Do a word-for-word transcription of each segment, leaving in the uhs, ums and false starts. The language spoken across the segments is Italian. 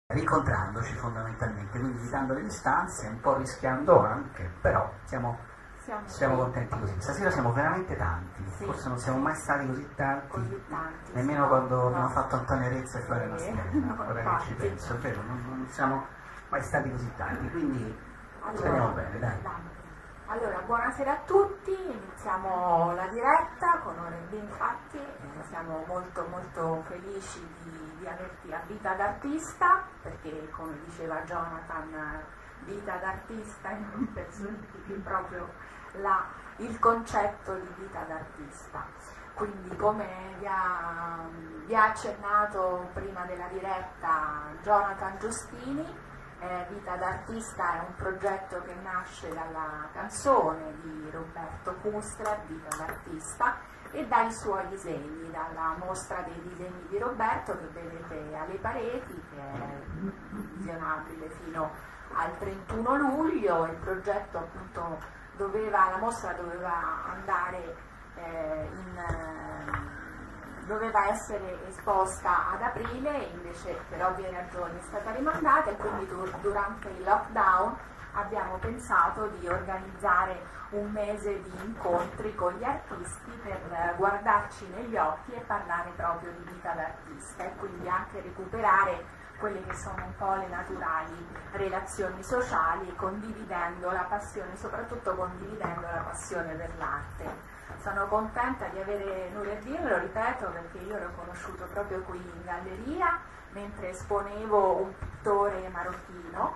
rincontrandoci fondamentalmente, quindi evitando le distanze, un po' rischiando anche, però siamo, siamo, siamo contenti così. Stasera siamo veramente tanti, sì, forse non siamo mai stati così tanti, così tanti nemmeno sì, quando no. abbiamo fatto Antonio Arezzo e Floriana Sì, Stella, no, ora che ci penso, è vero, non, non siamo mai stati così tanti, quindi allora, speriamo bene, dai. dai. Allora, buonasera a tutti, iniziamo la diretta con O R D, infatti, eh, siamo molto molto felici di, di averti a Vita d'Artista, perché come diceva Jonathan, Vita d'Artista non personifichi proprio la, il concetto di vita d'artista. Quindi come vi ha, vi ha accennato prima della diretta Jonathan Giustini, Eh, Vita d'Artista è un progetto che nasce dalla canzone di Roberto Kuster, Vita d'Artista, e dai suoi disegni, dalla mostra dei disegni di Roberto che vedete alle pareti, che è visionabile fino al trentuno luglio. Il progetto appunto doveva, la mostra doveva andare eh, in... Eh, doveva essere esposta ad aprile, invece per ovvie ragioni è stata rimandata, e quindi durante il lockdown abbiamo pensato di organizzare un mese di incontri con gli artisti per guardarci negli occhi e parlare proprio di vita d'artista, e quindi anche recuperare quelle che sono un po' le naturali relazioni sociali, condividendo la passione, soprattutto condividendo la passione per l'arte. Sono contenta di avere Nureddin, lo ripeto perché io l'ho conosciuto proprio qui in galleria mentre esponevo un pittore marocchino,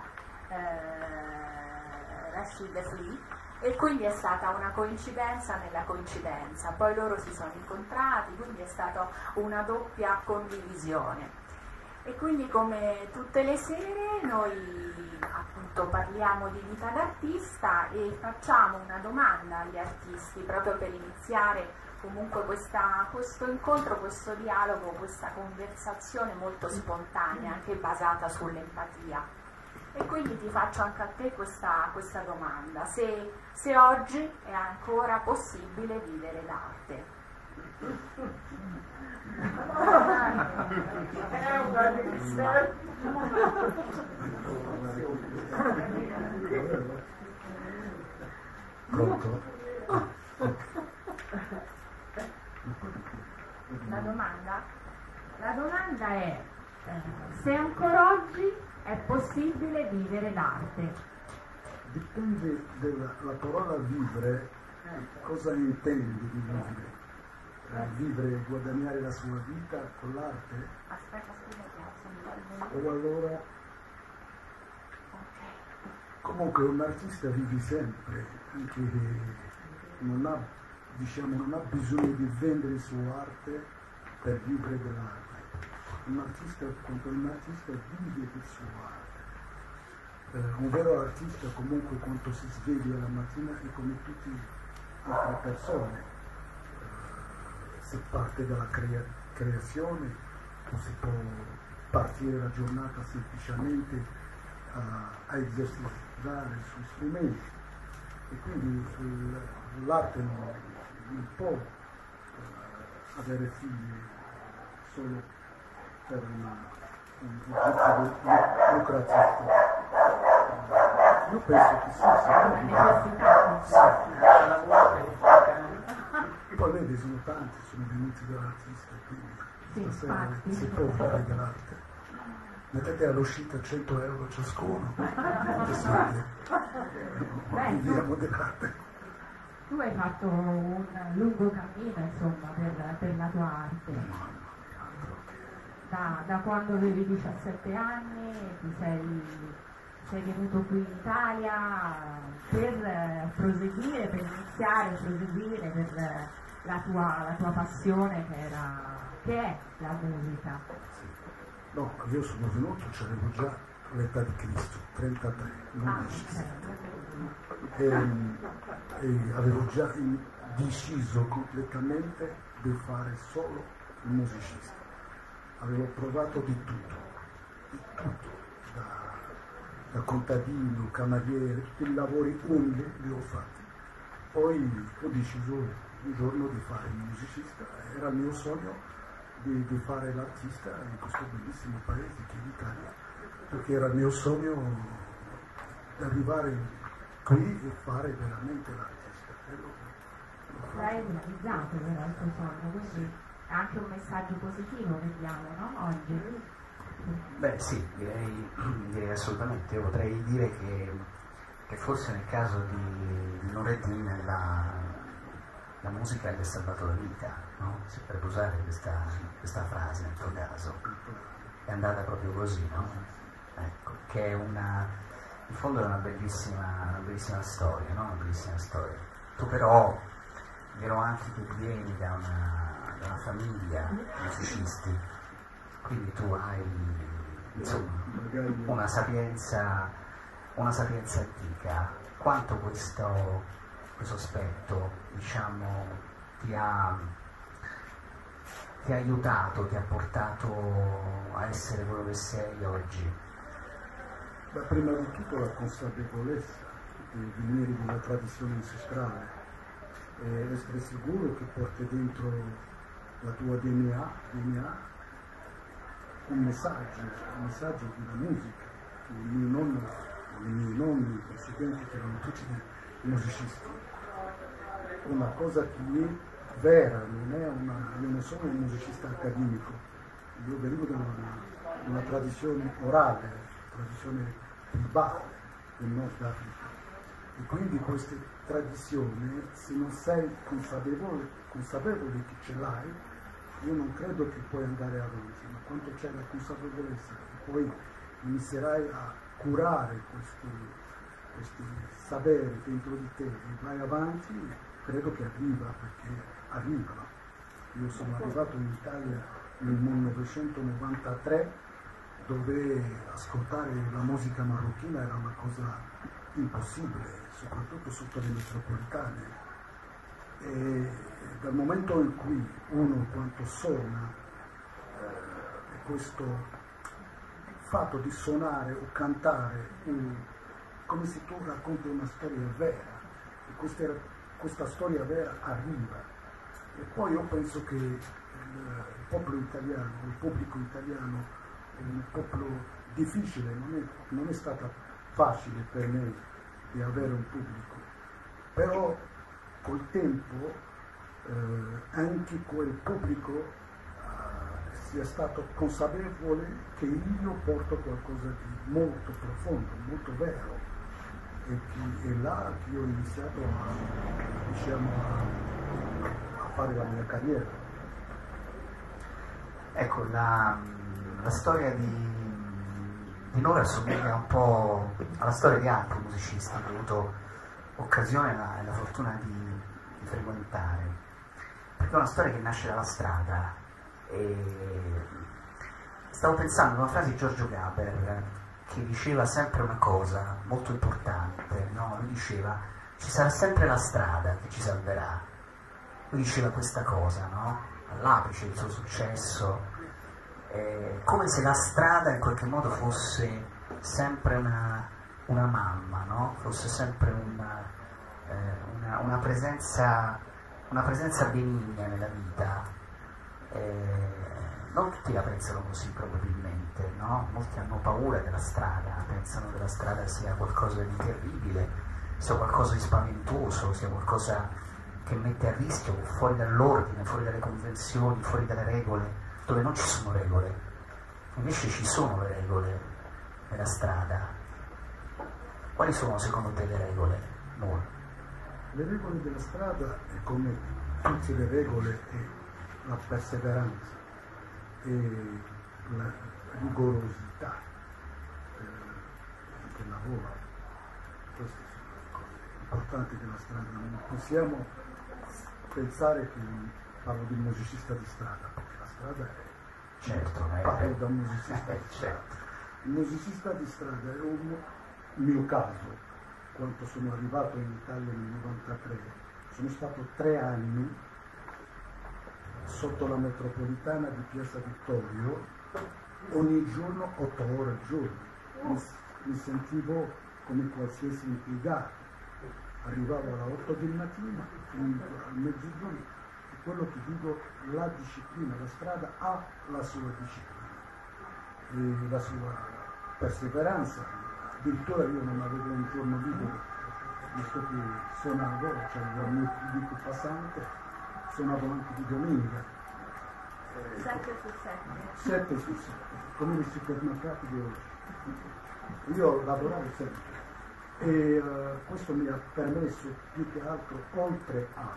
eh, Rashid Fli, e quindi è stata una coincidenza nella coincidenza. Poi loro si sono incontrati, quindi è stata una doppia condivisione. E quindi come tutte le sere noi appunto parliamo di vita d'artista e facciamo una domanda agli artisti proprio per iniziare comunque questa, questo incontro, questo dialogo, questa conversazione molto spontanea, anche basata sull'empatia. E quindi ti faccio anche a te questa, questa domanda: se, se oggi è ancora possibile vivere d'arte. La domanda? La domanda è eh, se ancora oggi è possibile vivere d'arte. Dipende dalla parola vivere, cosa intendi di vivere? Eh, vivere, guadagnare la sua vita con l'arte? Aspetta, scusa, o allora comunque un artista vive sempre, anche non ha, diciamo, non ha bisogno di vendere la sua arte per vivere dell'arte. Un artista, quando un artista vive del suo arte. Eh, un vero artista comunque quando si sveglia la mattina è come tutte le altre persone. Eh, se parte dalla crea creazione o si può partire la giornata semplicemente uh, a esercitare i suoi strumenti, e quindi l'arte non, non può uh, avere figli solo per una, un giudizio lucrativo. Uh, io penso che sì, sì. Poi vedi, sono tanti, sono venuti dall'artista, quindi stasera si può fare dell'arte. Mettete all'uscita cento euro ciascuno, viviamo dell'arte. Tu hai fatto un lungo cammino, insomma, per, per la tua arte. Da, da quando avevi diciassette anni ti sei, sei venuto qui in Italia per proseguire, per iniziare a proseguire per la tua, la tua passione che, era, che è la musica. No, io sono venuto, c'avevo già l'età di Cristo, trentatré, non diciassette. E, e avevo già in, deciso completamente di fare solo il musicista. Avevo provato di tutto, di tutto, da, da contadino, cameriere, tutti i lavori umili li ho fatti. Poi ho deciso un giorno di fare il musicista, era il mio sogno. Di, di fare l'artista in questo bellissimo paese che è l'Italia, perché era il mio sogno di arrivare qui e fare veramente l'artista. E lo, lo l'hai realizzato però il tuo sogno, quindi è anche un messaggio positivo, vediamo, no? Oggi. Beh sì, direi, direi assolutamente. Io potrei dire che, che forse nel caso di, di Nureddin la, la musica gli ha salvato la vita, no? Se per usare questa, questa frase nel tuo caso. È andata proprio così, no? Ecco, che è una, in fondo è una bellissima, una bellissima storia, no? Una bellissima storia. Tu però, dirò anche che vieni da una, da una famiglia di musicisti, quindi tu hai, insomma, una sapienza, una sapienza antica. Quanto questo, questo aspetto, diciamo, ti ha, ti ha aiutato, ti ha portato a essere quello che sei oggi? Ma prima di tutto la consapevolezza di venire di una tradizione ancestrale e essere sicuro che porti dentro la tua D N A, D N A un messaggio, un messaggio di una musica. I miei nonni, i miei nonni precedenti che erano tutti musicisti. Una cosa che è vera, non è una, io non sono un musicista accademico, io derivo da una, una tradizione orale, tradizione tribale del Nord Africa. E quindi queste tradizioni, se non sei consapevole, consapevole che ce l'hai, io non credo che puoi andare avanti, ma quando c'è la consapevolezza che poi inizierai a curare questi, questi saperi dentro di te e vai avanti, credo che arriva, perché arrivano. Io sono arrivato in Italia nel millenovecentonovantatré, dove ascoltare la musica marocchina era una cosa impossibile, soprattutto sotto le metropolitane. E dal momento in cui uno quanto suona, eh, questo fatto di suonare o cantare un, come se tu racconti una storia vera, e questa, questa storia vera arriva. E poi io penso che il, il popolo italiano, il pubblico italiano è un popolo difficile, non è, non è stata facile per me di avere un pubblico, però col tempo eh, anche quel pubblico eh, sia stato consapevole che io porto qualcosa di molto profondo, molto vero, e che è là che io ho iniziato a, diciamo, a, a fare la mia carriera. Ecco, la, la storia di, di Nora assomiglia un po' alla storia di altri musicisti che ho avuto occasione e la, la fortuna di, di frequentare, perché è una storia che nasce dalla strada. E stavo pensando a una frase di Giorgio Gaber che diceva sempre una cosa molto importante, no? Lui diceva: ci sarà sempre la strada che ci salverà. Lui diceva questa cosa, no? All'apice del suo successo, eh, come se la strada in qualche modo fosse sempre una, una mamma, no? Fosse sempre una, eh, una, una, presenza, una presenza benigna nella vita. Eh, non tutti la pensano così probabilmente, no? Molti hanno paura della strada, pensano che la strada sia qualcosa di terribile, sia qualcosa di spaventoso, sia qualcosa che mette a rischio, fuori dall'ordine, fuori dalle convenzioni, fuori dalle regole, dove non ci sono regole. Invece ci sono le regole nella strada. Quali sono secondo te le regole? No. Le regole della strada, è come tutte le regole, è la perseveranza e la rigorosità eh, del lavoro. Queste sono le cose importanti della strada. Non possiamo pensare che parlo di musicista di strada, perché la strada è, certo, parlo da un musicista eh, di strada. certo. Il musicista di strada è un mio caso. Quando sono arrivato in Italia nel novantatré, sono stato tre anni sotto la metropolitana di Piazza Vittorio, ogni giorno, otto ore al giorno. Mi, mi sentivo come qualsiasi impiegato. Arrivavo alle otto del mattino, finivo al mezzogiorno, e quello che dico, la disciplina, la strada ha la sua disciplina, e la sua perseveranza. Addirittura io non avevo un giorno libero, visto che suonavo, cioè il mio pubblico passante, suonavo anche di domenica. sette su sette. sette su sette, come i supermercati di oggi. Io lavoravo sempre e uh, questo mi ha permesso più che altro, oltre a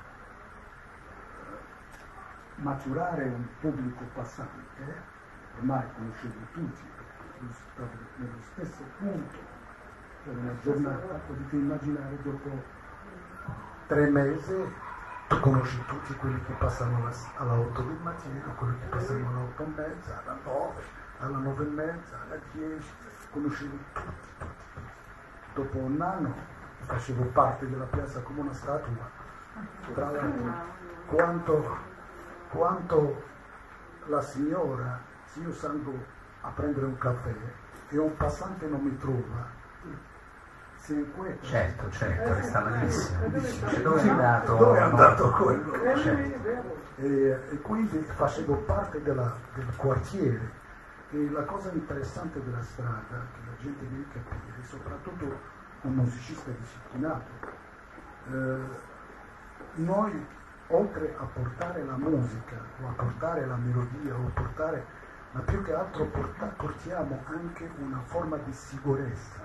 uh, maturare un pubblico passante, ormai conoscevo tutti, perché io stavo nello stesso punto per una giornata, potete immaginare dopo tre mesi tu conosci tutti quelli che passano alla, alla otto del mattino, quelli che passano alle otto e mezza, alla nove, alla nove e mezza, alla dieci, conoscevi tutti, tutti. Dopo un anno facevo parte della piazza come una statua. Tra l'altro, quanto, quanto la signora, se io salgo a prendere un caffè e un passante non mi trova, si inquieta. Certo, certo, resta malissimo. Dice, dove è andato? Dove è andato quello? Certo. E, e quindi facevo parte della, del quartiere. E la cosa interessante della strada, che la gente deve capire, soprattutto un musicista disciplinato, eh, noi oltre a portare la musica o a portare la melodia o a portare, ma più che altro porta, portiamo anche una forma di sicurezza,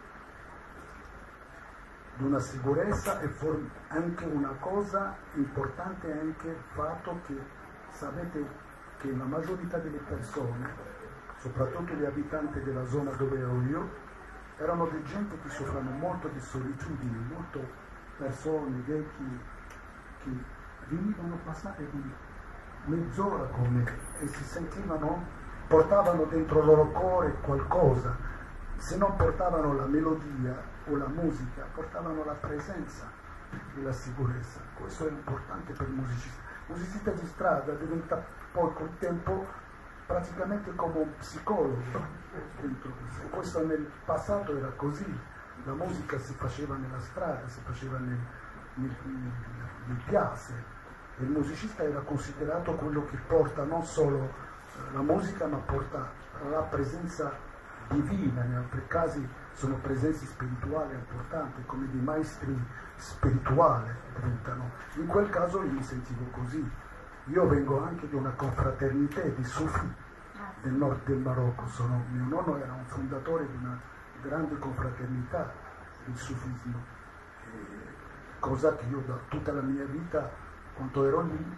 di una sicurezza e for- anche una cosa importante è anche il fatto che sapete che la maggiorità delle persone, soprattutto gli abitanti della zona dove ero io, erano di gente che soffrono molto di solitudine, molto persone vecchi che venivano passare di mezz'ora con me e si sentivano, portavano dentro il loro cuore qualcosa, se non portavano la melodia o la musica, portavano la presenza e la sicurezza. Questo è importante per il musicista. Il musicista di strada diventa poi col tempo praticamente come un psicologo dentro questo. Questo nel passato era così, la musica si faceva nella strada, si faceva nel, nel, nel piazze, e il musicista era considerato quello che porta non solo la musica ma porta la presenza divina, in altri casi sono presenze spirituali importanti, come dei maestri spirituali diventano. In quel caso io mi sentivo così. Io vengo anche di una confraternità di Sufi del nord del Marocco. Sono, mio nonno era un fondatore di una grande confraternità del sufismo, eh, cosa che io da tutta la mia vita, quando ero lì,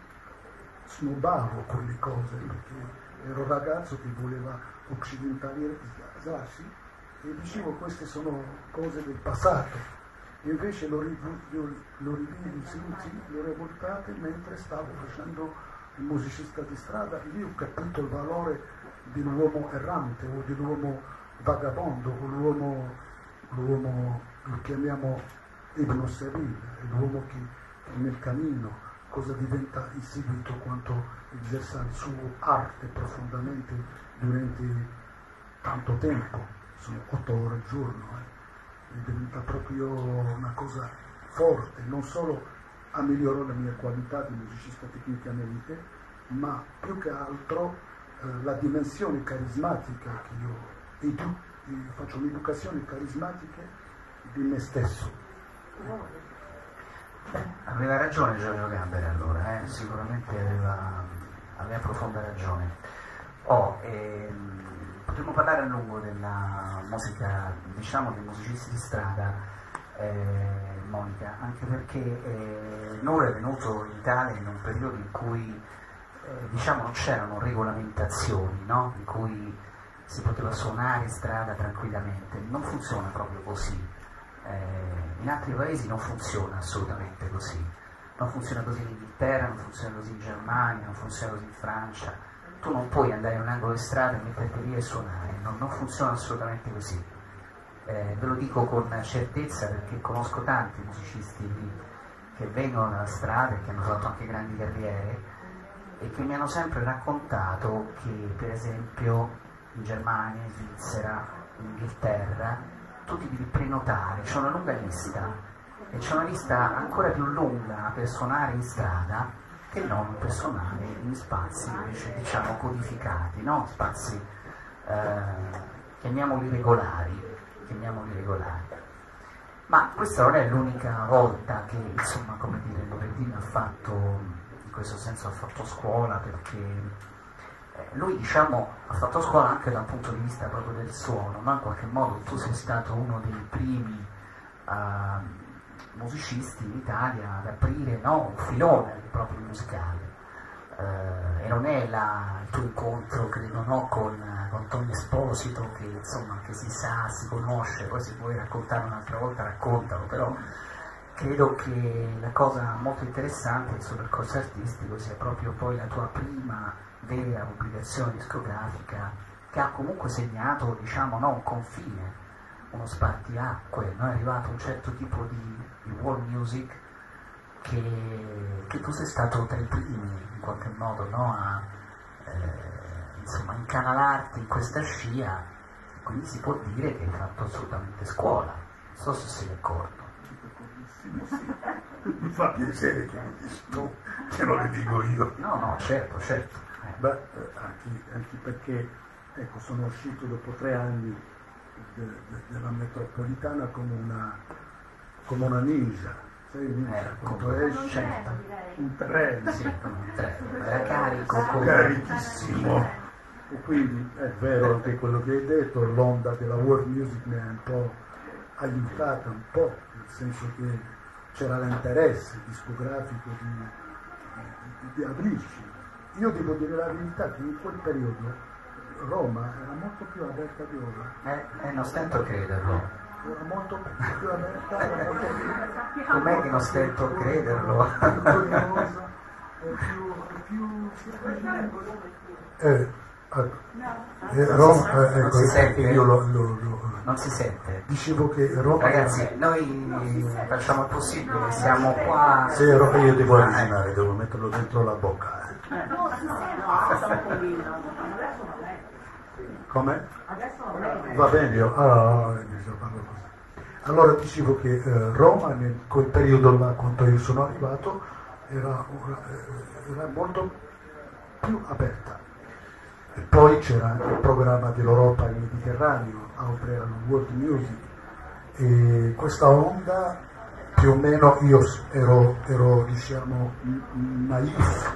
snobavo quelle cose, perché ero un ragazzo che voleva occidentalizzarsi e dicevo queste sono cose del passato. Invece l'ho rivissuti, l'ho rivoltate mentre stavo facendo il musicista di strada, e lì ho capito il valore dell'uomo errante o dell'uomo vagabondo o l'uomo, l'uomo lo chiamiamo Ibn Sabil, l'uomo che nel cammino cosa diventa in seguito quando esercita la sua arte profondamente durante tanto tempo, sono otto ore al giorno. Eh. Diventa proprio una cosa forte, non solo ha migliorato la mia qualità di musicista tecnicamente, ma più che altro eh, la dimensione carismatica che io edu- faccio un'educazione carismatica di me stesso. Beh, aveva ragione Giorgio Gamberi allora, eh? Sicuramente aveva, aveva profonda ragione. Oh, ehm, potremmo parlare a lungo della musica, diciamo, dei musicisti di strada, eh, Monica, anche perché eh, Nour è venuto in Italia in un periodo in cui eh, diciamo non c'erano regolamentazioni, no? In cui si poteva suonare in strada tranquillamente. Non funziona proprio così. Eh, in altri paesi non funziona assolutamente così. Non funziona così in Inghilterra, non funziona così in Germania, non funziona così in Francia. Tu non puoi andare in un angolo di strada e metterti lì e suonare, non, non funziona assolutamente così. Eh, ve lo dico con certezza perché conosco tanti musicisti che vengono dalla strada e che hanno fatto anche grandi carriere e che mi hanno sempre raccontato che per esempio in Germania, in Svizzera, in Inghilterra tu ti devi prenotare, c'è una lunga lista e c'è una lista ancora più lunga per suonare in strada che non per suonare in spazi invece diciamo codificati, no? Spazi eh, chiamiamoli regolari, chiamiamoli regolari. Ma questa non è l'unica volta che, insomma, come dire, Nureddin ha fatto, in questo senso ha fatto scuola, perché eh, lui, diciamo, ha fatto scuola anche dal punto di vista proprio del suono, no? In qualche modo tu sei stato uno dei primi uh, musicisti in Italia ad aprire, no, un filone proprio musicale. Uh, e non è la, il tuo incontro, credo, no, con, con Tony Esposito, che insomma che si sa, si conosce, poi se vuoi raccontare un'altra volta raccontalo, però credo che la cosa molto interessante del suo percorso artistico sia proprio poi la tua prima vera pubblicazione discografica, che ha comunque segnato, diciamo, no, un confine, uno spartiacque, no? È arrivato un certo tipo di, di world music che, che tu sei stato tra i primi in qualche modo, no? a eh, insomma incanalarti in questa scia, quindi si può dire che hai fatto assolutamente scuola, non so se sei d'accordo. Sì, sì. Mi fa piacere che mi dici tu, che non le dico io. No, no, certo, certo. Eh. Beh, anche, anche perché ecco, sono uscito dopo tre anni de, de, della metropolitana come una, come una ninja. Sai, ninja, Eh, quando come- esce certo. un treno, Sì, un treno, era carico, come- carichissimo. E quindi è vero anche quello che hai detto, l'onda della world music mi ha un po' aiutata, un po', nel senso che c'era l'interesse discografico di, di, di aprirci. Io devo dire la verità che in quel periodo Roma era molto più aperta di ora, Eh, eh, non stento a crederlo. era molto più aperta, era molto più, Com'è che non stento a crederlo? più curiosa, e più, e più, Eh, eh, Roma, eh, Non ecco, si sente? io lo, lo- lo- Non si sente. dicevo che Roma... Ragazzi, noi facciamo il possibile, siamo qua. Se Ro- io devo avvicinare, devo metterlo dentro la bocca. eh. Come? Va bene, io, ah, io parlo così. Allora dicevo che eh, Roma nel quel periodo là, quando io sono arrivato, era, una- eh, era molto più aperta. E poi c'era anche il programma dell'Europa e il Mediterraneo, oltre alla World Music. E questa onda, più o meno, io s- ero, ero diciamo, n- naif,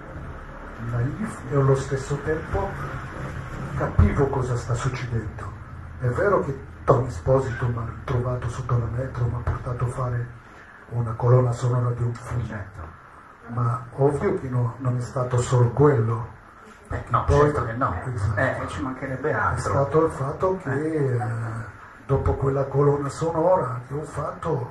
naif e allo stesso tempo capivo cosa sta succedendo. È vero che Tony Esposito mi ha trovato sotto la metro, mi ha portato a fare una colonna sonora di un film, ma ovvio che no- non è stato solo quello. Eh, no, Poi- certo che no. Esatto. Eh, ci mancherebbe È altro. stato il fatto che eh, dopo quella colonna sonora che ho fatto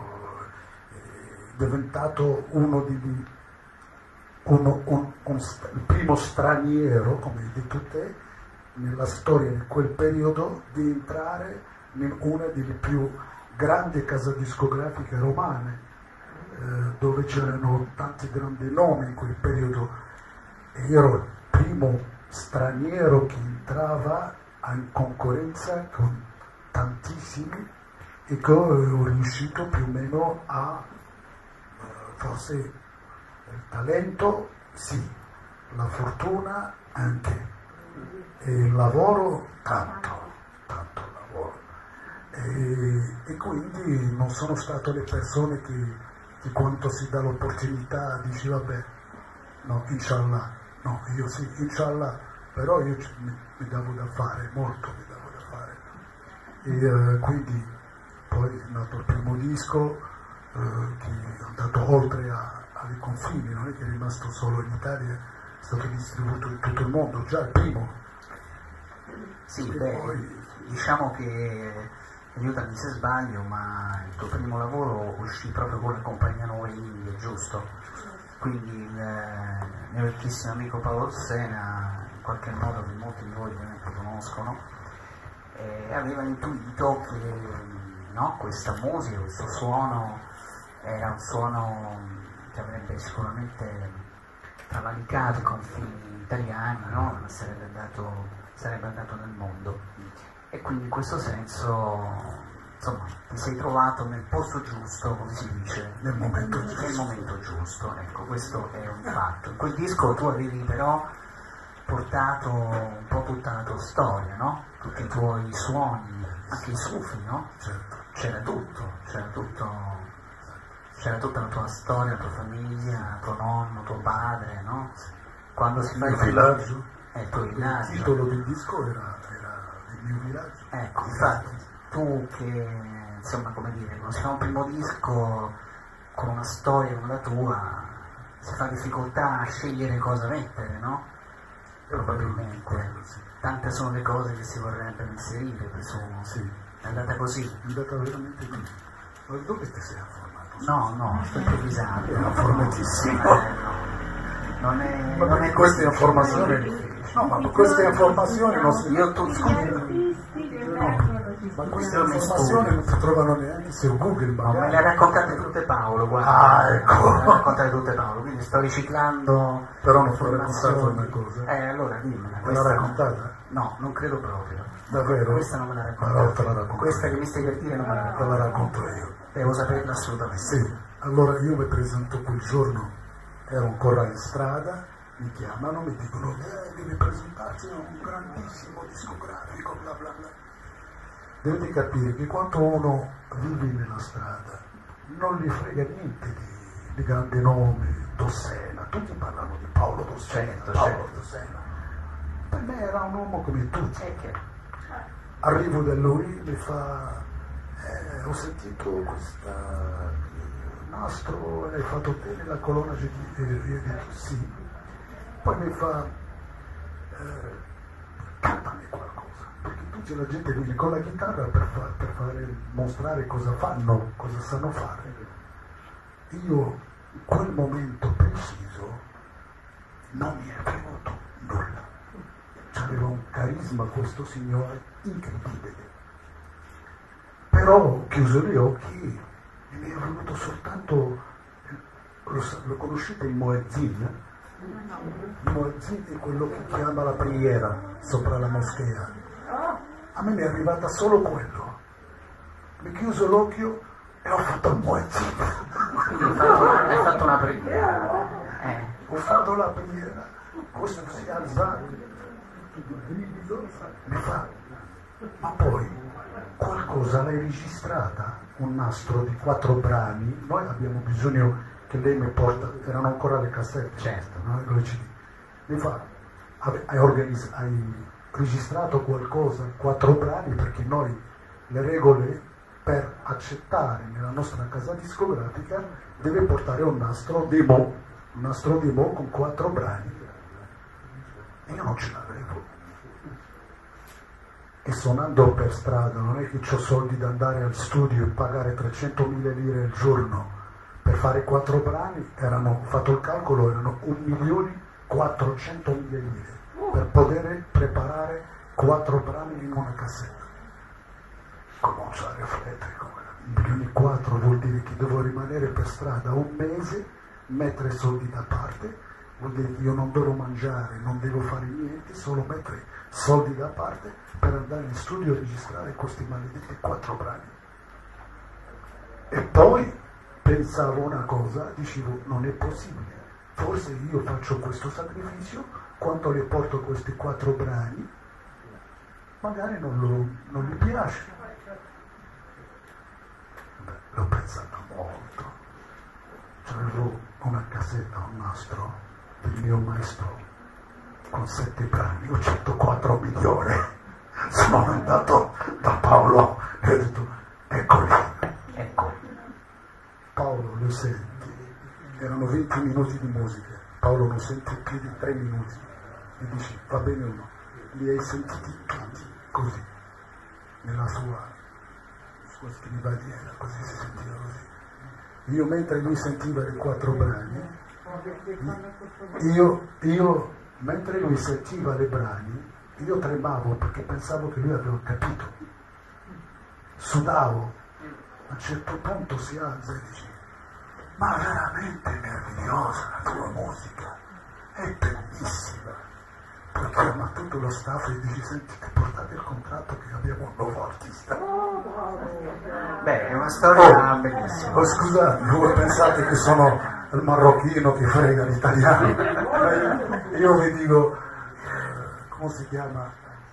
è diventato uno di uno, un, un st- il primo straniero, come hai detto te, nella storia di quel periodo di entrare in una delle più grandi case discografiche romane, eh, dove c'erano tanti grandi nomi in quel periodo, e io ero il primo straniero che entrava in concorrenza con tantissimi e che ho riuscito più o meno a eh, forse il talento sì, la fortuna anche, e il lavoro tanto, tanto lavoro. E, e quindi non sono stato le persone che, che quando si dà l'opportunità dici vabbè, no, inshallah, no, io sì, inshallah, però io ci- mi, mi davo da fare, molto mi davo da fare. E eh, quindi poi è nato il primo disco eh, che è andato oltre a- ai confini, non è che è rimasto solo in Italia, è stato distribuito in tutto il mondo, già il primo. Sì, E beh, poi- diciamo che, aiutami se sbaglio, ma il tuo primo lavoro uscì proprio con la compagnia Nuova in India, giusto? Quindi il eh, mio vecchissimo amico Paolo Orsena, in qualche modo che molti di voi ovviamente conoscono, eh, aveva intuito che no, questa musica, questo suono era un suono che avrebbe sicuramente travalicato i confini italiani, no? Ma sarebbe andato, sarebbe andato nel mondo. E quindi in questo senso, insomma, ti sei trovato nel posto giusto, come si dice, Nel momento nel giusto. momento giusto, ecco, questo è un fatto. In quel disco tu avevi però portato un po' tutta la tua storia, no? Tutti i tuoi suoni, anche i sufi, no? Certo. C'era tutto, c'era tutto, c'era tutta la tua storia, la tua famiglia, tuo nonno, tuo padre, no? Quando si fa il villaggio, eh, il tuo villaggio. il titolo del disco era, era il mio villaggio. Ecco, infatti, tu che, insomma, come dire, quando si fa un primo disco con una storia come la tua, si fa difficoltà a scegliere cosa mettere, no? Probabilmente. Tante sono le cose che si vorrebbero inserire, presumo. Sì. È andata così? È andata veramente così. Ma dove ti sei informato? No, no, sto improvvisando. È informatissimo. Eh, no. Non è, Ma non è queste informazioni, no, ma queste informazioni non si, io tu scusi, ma queste informazioni non si trovano neanche su Google, no, me magari. le ha raccontate tutte Paolo, guarda. Ah, ecco. Me le ha raccontate tutte Paolo, quindi sto riciclando. Però non ti ho informazioni. raccontato una cosa. Eh, allora dimmela. Me l'ha questa- raccontata? No, non credo proprio. Davvero? Questa non me la Allora racconta. te la racconto. Questa che mi stai per dire non me la Te racconta. la racconto io. Devo saperla assolutamente. Sì, allora io mi presento quel giorno, ero ancora in strada, mi chiamano, mi dicono eh, devi presentarti a un grandissimo discografico, bla bla bla. Dovete capire che quando uno vive nella strada non gli frega niente di, di grandi nomi, Dossena, tutti parlano di Paolo Dossena, Certo, Paolo certo. Dossena. Per me era un uomo come tutti. Eh, che- Arrivo da lui, mi fa, eh, ho sentito questa nastro, l'hai fatto te nella colonna G D, e io ho detto sì. Poi mi fa, eh, cantami qualcosa, perché tutta la gente viene con la chitarra per, fa- per fare, mostrare cosa fanno, cosa sanno fare. Io in quel momento preciso non mi è venuto nulla. Aveva un carisma questo signore incredibile, però ho chiuso gli occhi e mi è venuto soltanto, lo, sa- lo conoscete il Muezzin? Il Muezzin è quello che chiama la preghiera sopra la moschea. A me mi è arrivata solo quello, mi ho chiuso l'occhio e ho fatto il Muezzin. Quindi hai fatto, hai fatto una preghiera. Eh. Ho fatto la preghiera, questo si è alzato, mi fa, ma poi qualcosa l'hai registrata? Un nastro di quattro brani, noi abbiamo bisogno che lei mi porta, erano ancora le cassette, Certo. no? Le C D. Mi fa, "Ave- hai, organizz- hai registrato qualcosa, quattro brani, perché noi le regole per accettare nella nostra casa discografica deve portare un nastro demo, un nastro demo con quattro brani. E io non ce l'avevo. E suonando per strada, non è che ho soldi da andare al studio e pagare trecentomila lire al giorno per fare quattro brani, erano, fatto il calcolo, erano un milione quattrocentomila lire per poter preparare quattro brani in una cassetta. Comincio a riflettere, come un milione e quattro vuol dire che devo rimanere per strada un mese, mettere soldi da parte, vuol dire che io non devo mangiare, non devo fare niente, solo mettere soldi da parte per andare in studio a registrare questi maledetti quattro brani. E poi pensavo una cosa, dicevo non è possibile, forse io faccio questo sacrificio, quando le porto questi quattro brani magari non, lo, non gli piace. Beh, l'ho pensato molto, c'avevo una cassetta, un nastro del mio maestro con sette brani, ho centoquattro milioni, sono andato da Paolo e ho detto eccoli, Ecco. Paolo lo senti, erano venti minuti di musica, Paolo non sente più di tre minuti e dice va bene o no, li hai sentiti tutti così, nella sua, sua scrivaniera, così si sentiva così. Io mentre lui sentiva i quattro brani, io, io mentre lui sentiva le brani, io tremavo perché pensavo che lui aveva capito, sudavo, a un certo punto si alza e dice ma veramente meravigliosa la tua musica, è bellissima, poi chiama tutto lo staff e dice senti che portate il contratto che abbiamo un nuovo artista. Beh, è una storia Oh, bellissima. oh, scusate, voi pensate che sono il marocchino che frega l'italiano? Ma io, io vi dico, come si chiama,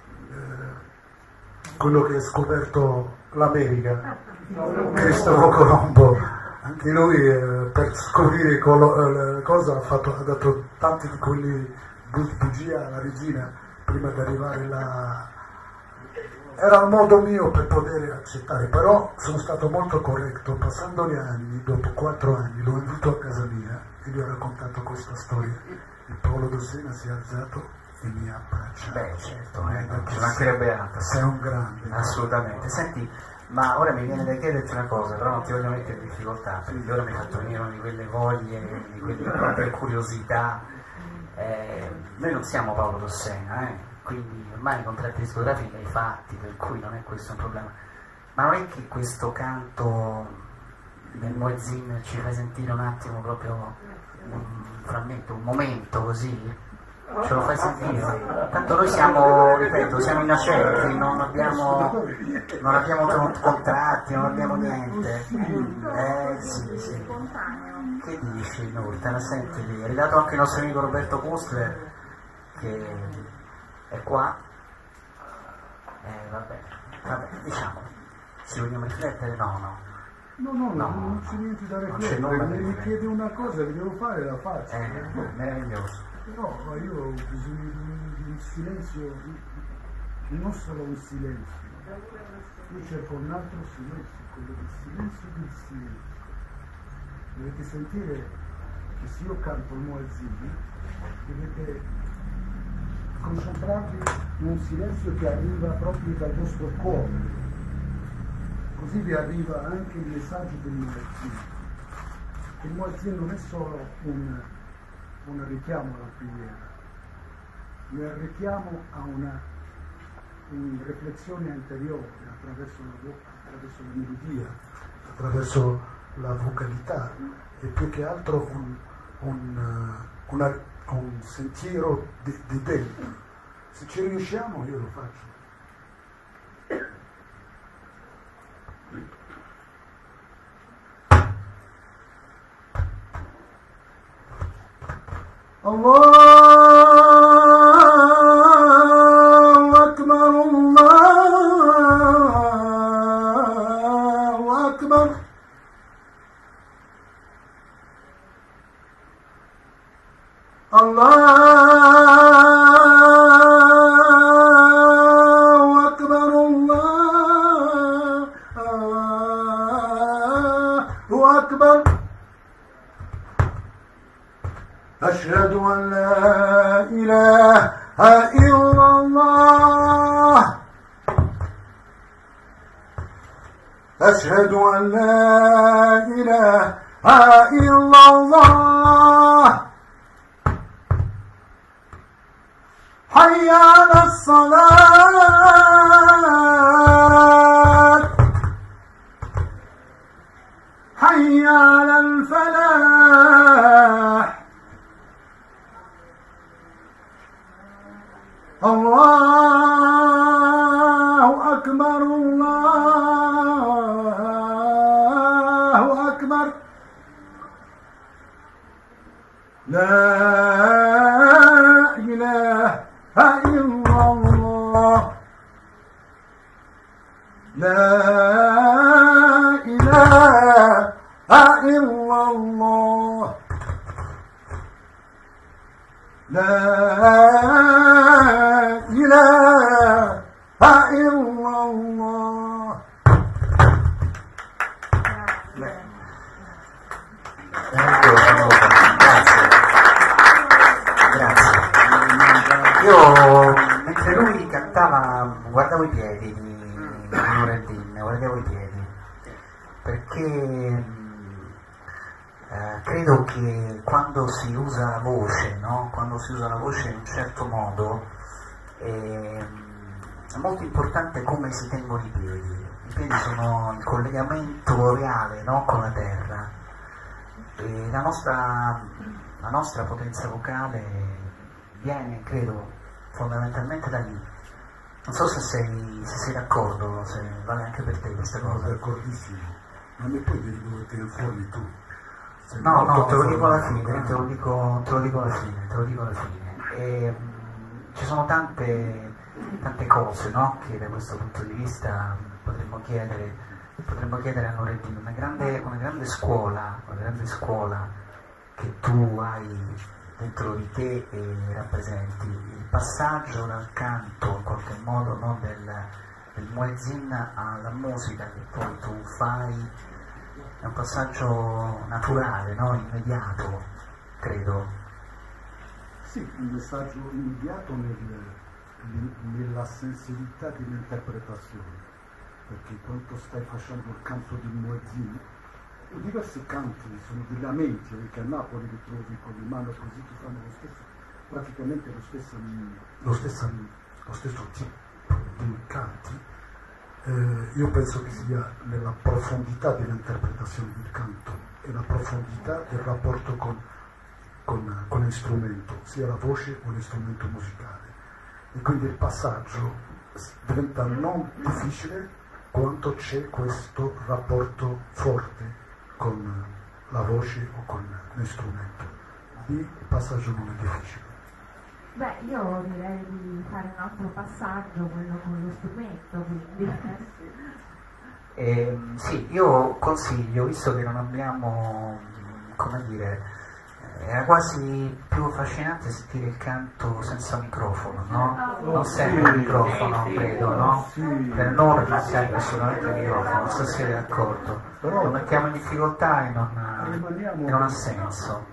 eh, quello che ha scoperto l'America, Cristoforo Colombo, anche lui eh, per scoprire colo, eh, cosa ha, fatto, ha dato tanti di quelli bugie alla regina prima di arrivare là. Era un modo mio per poter accettare, però sono stato molto corretto. Passando gli anni, dopo quattro anni, l'ho invitato a casa mia e gli ho raccontato questa storia. E Paolo Dossena si è alzato e mi ha abbracciato. Beh, certo, eh, non ci mancherebbe altro. Sei un grande. Assolutamente. Senti, ma ora mi viene da chiederti una cosa, però non ti voglio mettere in difficoltà, perché ora mi hai fatto venire una di quelle voglie, di quelle proprie curiosità. Eh, noi non siamo Paolo Dossena, eh? Quindi ormai i contratti discografici li hai fatti, per cui non è questo un problema. Ma non è che questo canto del Muezzin ci fai sentire un attimo proprio un frammento, un momento così? Ce lo fai sentire? Tanto noi siamo, ripeto, siamo innocenti, non abbiamo, non abbiamo contratti, non abbiamo niente. Eh sì, sì. Che dici, Nurten? Senti lì, è arrivato anche il nostro amico Roberto Kustler, che è qua. Eh vabbè, vabbè, diciamo, ci vogliamo riflettere? No, no. No, no, No, non c'è niente da non c'è riflettere, nulla da mi riflettere. chiede una cosa, che devo fare, la faccio. Eh, meraviglioso. Però io ho bisogno di, di un silenzio, non solo un silenzio, io cerco un altro silenzio, quello del silenzio del silenzio. Dovete sentire che se io canto il Muezzin, dovete concentrarvi in un silenzio che arriva proprio dal vostro cuore. Così vi arriva anche il messaggio del Muezzin. Il Muezzin non è solo un, un richiamo alla preghiera, ma è un richiamo a una, una riflessione anteriore attraverso la bocca, attraverso la melodia, attraverso la vocalità, e più che altro un, un, una, un sentiero di, di dentro. Se ci riusciamo io lo faccio. Allahu Akbar, Allahu Akbar. Allahu Akbar, Allahu Akbar. أشهد أن لا إله إلا الله أشهد أن لا إله إلا الله حي على الصلاة حي على الفلاح الله أكبر الله أكبر لا إله إلا الله لا إله إلا الله لا إله إلا الله. Grazie. Io mentre lui cantava guardavo i piedi di Nureddin, guardavo i piedi, perché eh, credo che quando si usa la voce, no? Quando si usa la voce in un certo modo, eh, è molto importante come si tengono i piedi. I piedi sono il collegamento reale, no? Con la terra. E la nostra, la nostra potenza vocale viene, credo, fondamentalmente da lì. Non so se sei, se sei d'accordo, se vale anche per te questa Sono cosa. d'accordissimo, ma mi puoi dire dove te ne informi tu? Sei No, no, molto te lo dico alla informato, fine, te lo dico, te lo dico alla fine, te lo dico alla fine. E, ci sono tante, tante cose, no? Che da questo punto di vista potremmo chiedere, potremmo chiedere a Nureddin, una grande, una grande scuola, una grande scuola che tu hai dentro di te e rappresenti, il passaggio dal canto in qualche modo, no? del, del muezzin alla musica che poi tu fai, è un passaggio naturale, no? Immediato, credo. Sì, un messaggio immediato nel, nella sensibilità dell'interpretazione, perché quando stai facendo il canto di muezzin, diversi canti sono dei lamenti, anche a Napoli li trovi con le mani così che fanno lo stesso, praticamente lo stesso, lo stesso, lo stesso tipo di canti. Eh, io penso che sia nella profondità dell'interpretazione del canto e la profondità del rapporto con, con, con l'istrumento, sia la voce o l'istrumento musicale. E quindi il passaggio diventa non difficile quanto c'è questo rapporto forte con la voce o con l'istrumento. Lì il passaggio non è difficile. Beh, io direi di fare un altro passaggio, quello con lo strumento, quindi. Eh, sì, io consiglio, visto che non abbiamo, come dire, era quasi più affascinante sentire il canto senza microfono, no? Non serve il microfono, credo, no? Per noi non serve assolutamente il microfono, non so se siete d'accordo. Lo mettiamo in difficoltà e non, e non ha senso.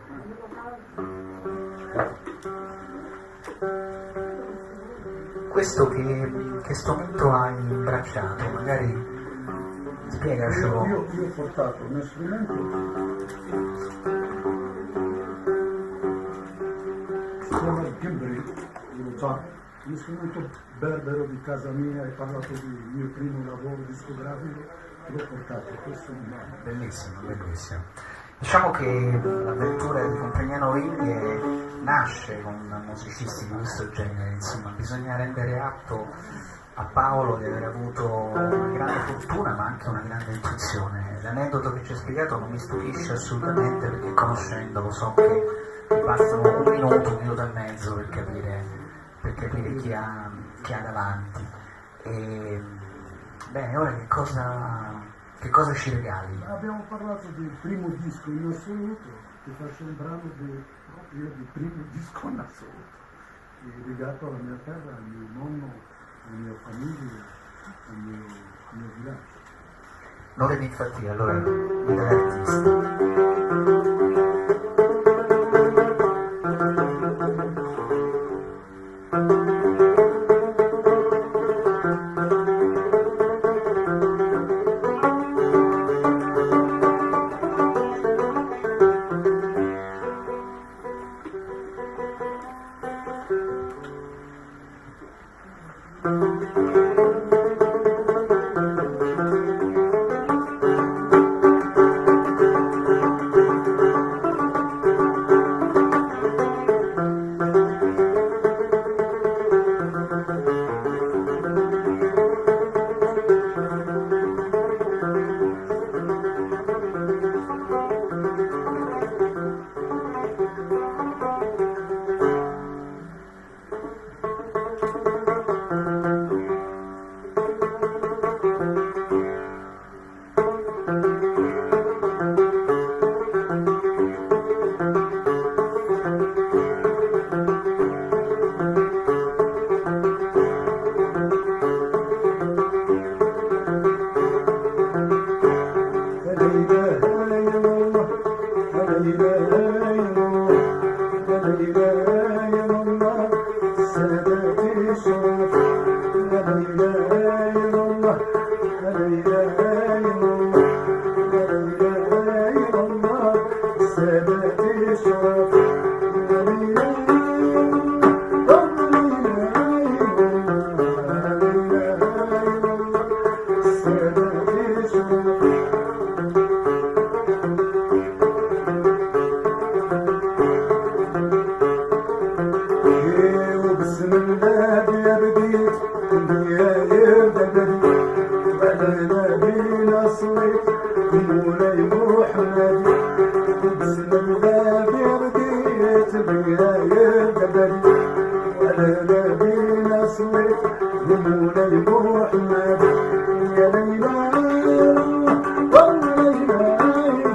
Questo che, che strumento hai imbracciato? Magari spiegacelo. Io, io ho portato uno strumento si chiama il Gimbri, uno strumento berbero di casa mia, hai parlato del mio primo lavoro discografico, l'ho portato, questo è un bellissimo, bellissimo. Diciamo che l'avventura di Compagnano Viglie nasce con musicisti di questo genere, insomma bisogna rendere atto a Paolo di aver avuto una grande fortuna ma anche una grande intuizione. L'aneddoto che ci hai spiegato non mi stupisce assolutamente, perché conoscendolo so che mi bastano un minuto, un minuto e mezzo per capire, per capire chi ha, chi ha davanti. E, bene, ora che cosa... Che cosa ci regali? Abbiamo parlato del primo disco in assoluto, ti faccio un brano di, proprio del primo disco in assoluto, legato alla mia terra, al mio nonno, alla mia famiglia, al mio, al mio villaggio. Non vedi infatti, allora, guida l'artista. بسم الله برديت بيا يا جبل ولا ومولاي محمد يا ليلى والله ليلى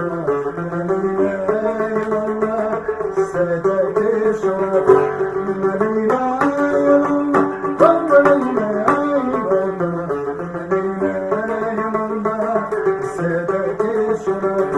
والله سادات الشرف يا ليلى والله ليلى والله سادات الشرف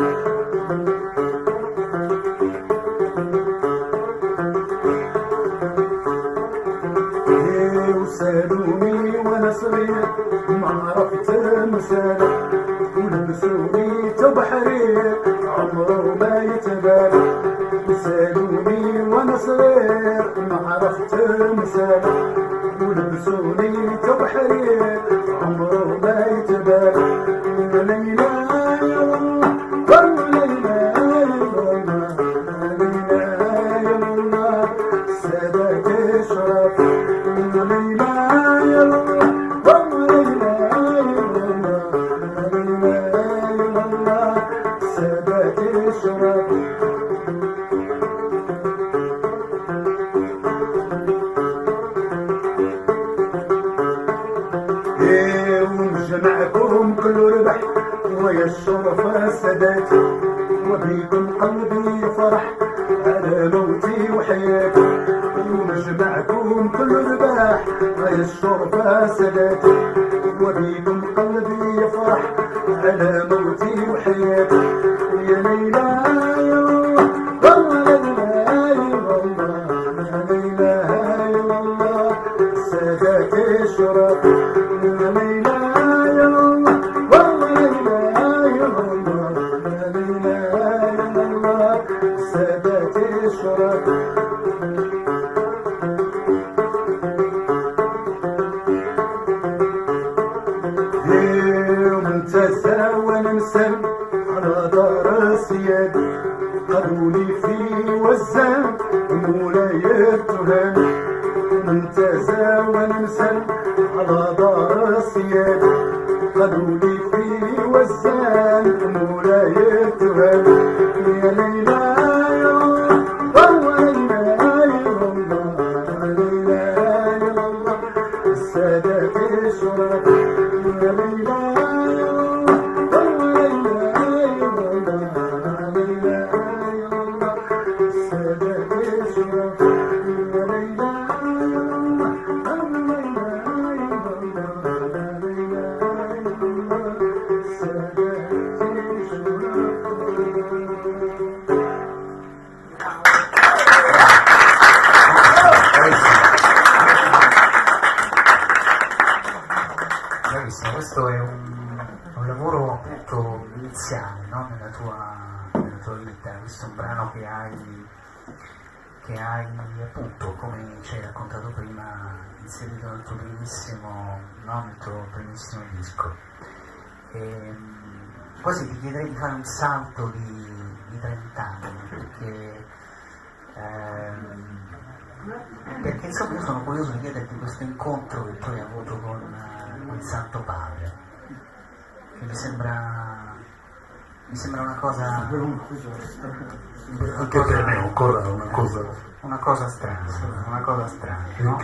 وسالوني وانا صغير ما عرفت مسالة ولبسوني توب حرير عمره ما يتبالى وسالوني وانا صغير ما عرفت مسالة ولبسوني توب حرير عمره ما يتبالى يا ليلى يا والله والله ليلى يا ليلى يا والله سادات الشرف يا ليلى يا الله والله ليلى يا ليلى يا الله سادات الشرف ومجمعكم كل ربح ويا الشرف السادات وبيكم قلبي فرح على موتي وحياتي ومجمعكم كل رباح ويا الشرف السادات وبيكم قلبي فرح على موتي وحياتي يا ليلى يا الله والله ليلى يا الله يا ليلى يا الله سادات الشرف يا ليلى يا الله والله ليلى يا الله يا ليلى يا الله سادات الشرف وانا مسلم على دار السياد قالوا لي في وزان مولاي التهام ممتازة وانا مسلم على دار السياد قالوا لي في وزان مولاي التهام يا ليلى يا الله والله ليلى يا الله ليلى يا الله السادات الشرف يا ليلى questo è un, un lavoro appunto iniziale, no? nella, tua, nella tua vita. Questo è un brano che hai, che hai appunto, come ci hai raccontato prima, inserito nel tuo primissimo, no? nel tuo primissimo disco. E, quasi ti chiederei di fare un salto di, di trenta anni, perché, ehm, perché insomma io sono curioso di chiederti questo incontro che tu hai avuto con il Santo Padre, che mi sembra mi sembra una cosa anche per me ancora una cosa una cosa strana, una cosa strana, no?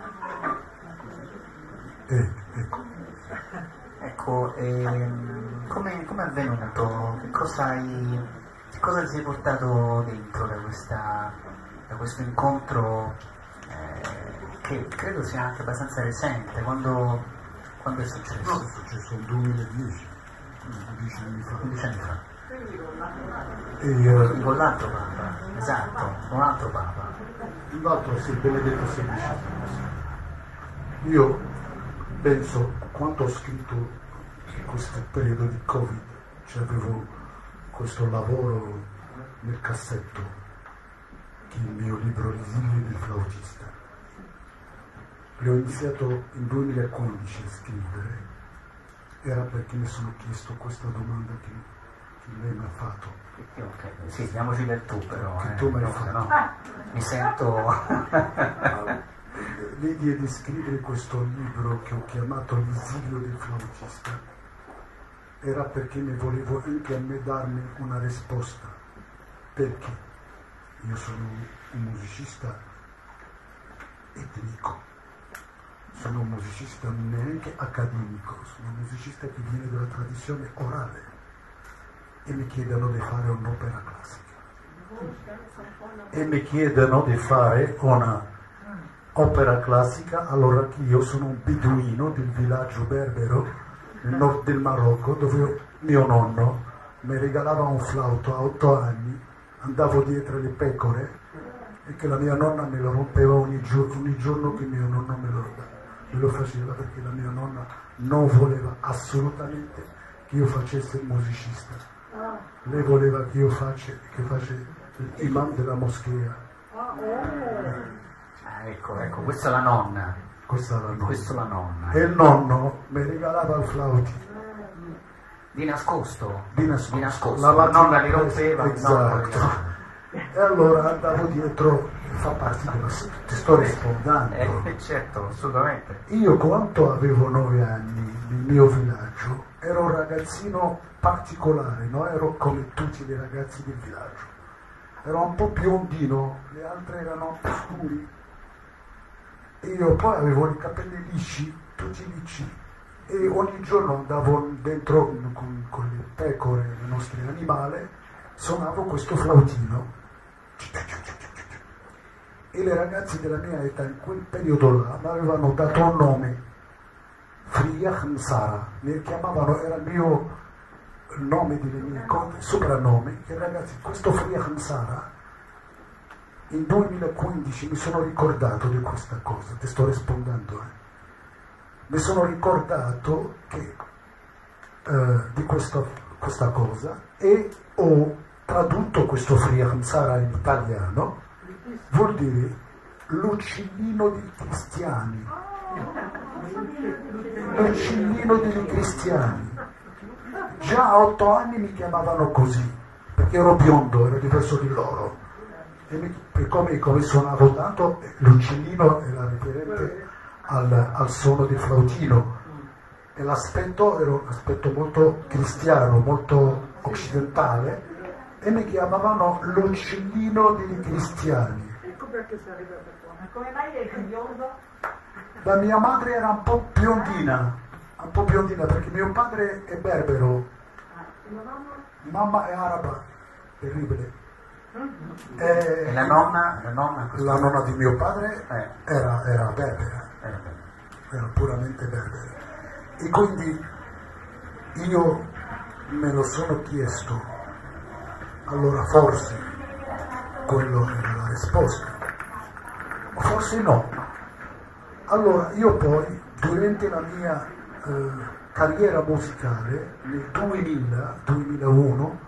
Eh, ecco. Ecco, ehm, come come è avvenuto? Che cosa hai che cosa ti sei portato dentro da questa da questo incontro eh, che credo sia anche abbastanza recente? Quando Quando è successo? No, è successo nel duemiladieci, undici anni fa. undici anni fa. E, uh, con l'altro Papa, esatto, con l'altro Papa. L'altro è il Benedetto sedicesimo. Io penso, quando ho scritto in questo periodo di Covid, cioè avevo questo lavoro nel cassetto, che è il mio libro L'esilio del flautista. L'ho iniziato in duemilaquindici a scrivere, era perché mi sono chiesto questa domanda che, che lei mi ha fatto. Okay. Sì, diamoci del tu però. Che eh, tu mi hai no, fatto. no, mi sento... Lei diede scrivere questo libro che ho chiamato L'esilio del flautista, era perché mi volevo anche a me darmi una risposta, perché io sono un musicista etnico. sono un musicista neanche accademico, sono un musicista che viene dalla tradizione orale e mi chiedono di fare un'opera classica. E mi chiedono di fare una opera classica allora che io sono un beduino del villaggio berbero nel nord del Marocco, dove mio nonno mi regalava un flauto a otto anni, andavo dietro le pecore e che la mia nonna me lo rompeva ogni, gior- ogni giorno che mio nonno me lo, me lo faceva, perché la mia nonna non voleva assolutamente che io facessi il musicista. Lei voleva che io faccia, che faccia l'imam della moschea. Ah, ecco, ecco, questa è la nonna. Questa è la nonna. Questa è la nonna. E il nonno mi regalava il flauto. Di nascosto? Di nascosto. Di nascosto. La, La nonna li rompeva. Esatto. E allora andavo dietro, fa parte della ti sto rispondendo. Eh, certo, assolutamente. Io quando avevo nove anni nel mio villaggio ero un ragazzino particolare, no? Ero come tutti i ragazzi del villaggio. Ero un po' biondino, le altre erano un po' scuri. E io poi avevo i capelli lisci, tutti lisci, e ogni giorno andavo dentro con, con le pecore, i nostri animali, suonavo questo flautino. E le ragazze della mia età in quel periodo là mi avevano dato un nome, Friah Msara, mi chiamavano, era il mio nome delle mie cose, soprannome, che ragazzi, questo Friah Msara, in duemilaquindici mi sono ricordato di questa cosa, ti sto rispondendo, eh. Mi sono ricordato che, eh, di questa, questa cosa e ho tradotto questo Friah Msara in italiano, vuol dire l'uccellino dei cristiani, l'uccellino dei cristiani. Già a otto anni mi chiamavano così, perché ero biondo, ero diverso di loro. E, mi, e come, come suonavo tanto, l'uccellino era riferente al, al suono del flautino. E l'aspetto era un aspetto molto cristiano, molto occidentale, e mi chiamavano l'uccellino dei cristiani. Ecco perché sei arrivato qua. Ma come mai eri biondo? La mia madre era un po' biondina, un po' biondina perché mio padre è berbero, mamma è araba, terribile. E E la nonna? La nonna, la nonna di mio padre Eh. era, era berbera, Eh, era puramente berbera. E quindi io me lo sono chiesto, allora forse quello era la risposta, forse no. Allora io poi, durante la mia eh, carriera musicale, nel duemila duemilauno,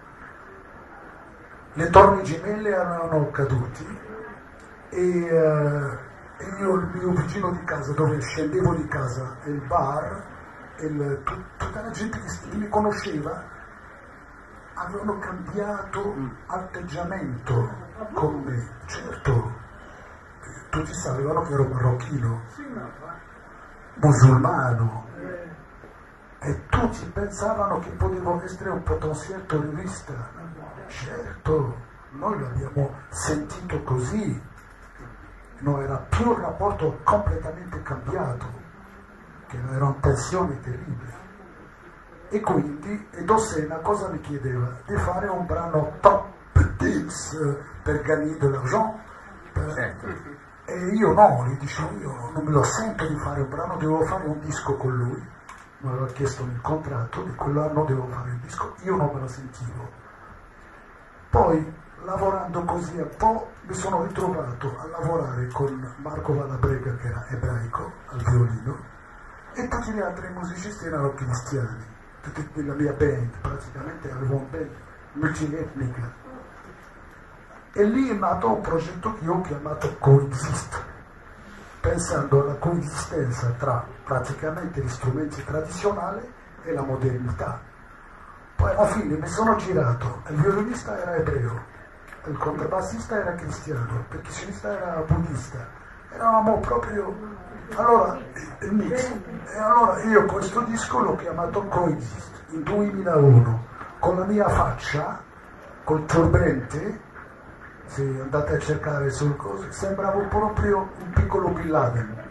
le torri gemelle erano cadute e, eh, e io, il mio vicino di casa, dove scendevo di casa, il bar, il, tut, tutta la gente che mi conosceva, avevano cambiato atteggiamento con me. Certo, tutti sapevano che ero marocchino, musulmano, e tutti pensavano che potevo essere un potenziale terrorista. Certo, noi l'abbiamo sentito così, non era più un rapporto completamente cambiato, che era una tensione terribile. E quindi Edossena cosa mi chiedeva? Di fare un brano top tips per gagner de l'argent. Per... certo. E io no, gli dicevo, io non me lo sento di fare un brano, devo fare un disco con lui, mi aveva chiesto nel contratto, di quell'anno devo fare il disco, io non me lo sentivo. Poi, lavorando così un po', mi sono ritrovato a lavorare con Marco Vallabrega, che era ebraico, al violino, e tutti gli altri musicisti erano cristiani, tutti nella mia band, praticamente avevo un band multietnica. E lì è nato un progetto che io ho chiamato Coexist, pensando alla coesistenza tra praticamente gli strumenti tradizionali e la modernità. Poi alla fine mi sono girato, il violinista era ebreo, il contrabbassista era cristiano, il percussionista era buddista, eravamo proprio, allora, il mix. E allora io questo disco l'ho chiamato Coexist, in duemilauno, con la mia faccia, col turbante. Se andate a cercare sul coso, sembravo proprio un piccolo Bin Laden.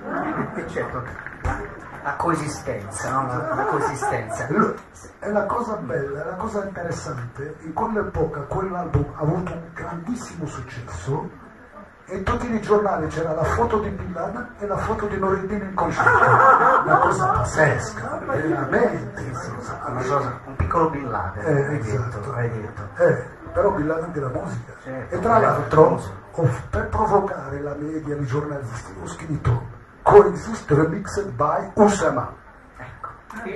E certo, la, la coesistenza, no? la, la coesistenza. È la cosa bella, è la cosa interessante, in quell'epoca quell'album ha avuto un grandissimo successo e in tutti i giornali c'era la foto di Bin Laden e la foto di Nureddin in concerto. Una cosa pazzesca, veramente. Una cosa, un piccolo Bin Laden, eh, hai esatto. detto, hai detto. Eh, però Bin Laden della musica. Certo, e tra l'altro, per provocare la media dei giornalisti, ho scritto Coexist Remixed by Usama. Ecco.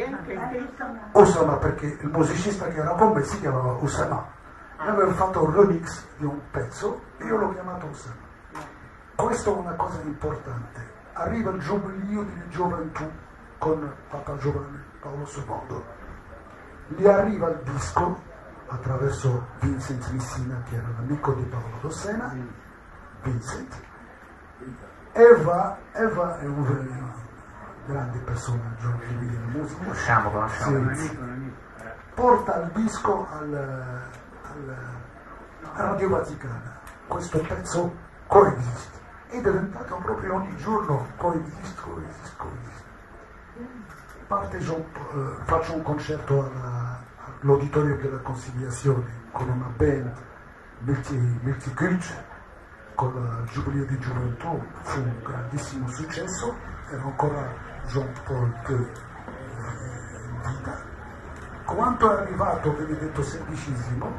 Usama perché il musicista che era con me si chiamava Usama. E avevo fatto un remix di un pezzo e io l'ho chiamato Usama. Questa è una cosa importante. Arriva il giubileo di gioventù con Papa Giovanni Paolo secondo. Gli arriva il disco attraverso Vincent Messina, che era l'amico di Paolo Dossena, Vincent, e va, e va è un, un grande personaggio della musica. Conosciamo, conosciamo. Sì. Porta il disco al, al, a Radio Vaticana. Questo pezzo coesiste. È diventato proprio ogni giorno coesiste, coesiste, coesiste. Parte Jean, eh, faccio un concerto alla, all'Auditorio della Conciliazione con una band multi, multiculturale, con il Giubileo di Gioventù, fu un grandissimo successo, era ancora Jean Paul II in vita. Quando è arrivato Benedetto sedicesimo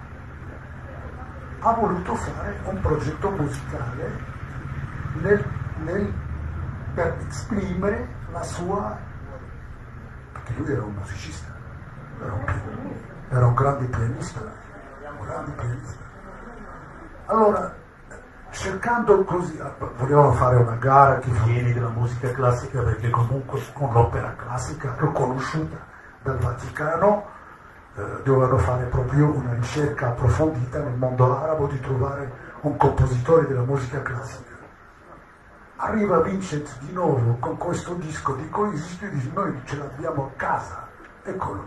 ha voluto fare un progetto musicale nel, nel, per esprimere la sua, perché lui era un musicista, era un, era un grande pianista, un grande pianista. Allora, cercando così, volevano fare una gara che viene della musica classica, perché comunque con l'opera classica riconosciuta dal Vaticano, eh, dovevano fare proprio una ricerca approfondita nel mondo arabo di trovare un compositore della musica classica. Arriva Vincent di nuovo con questo disco di Coexist e dice: noi ce l'abbiamo a casa, eccolo.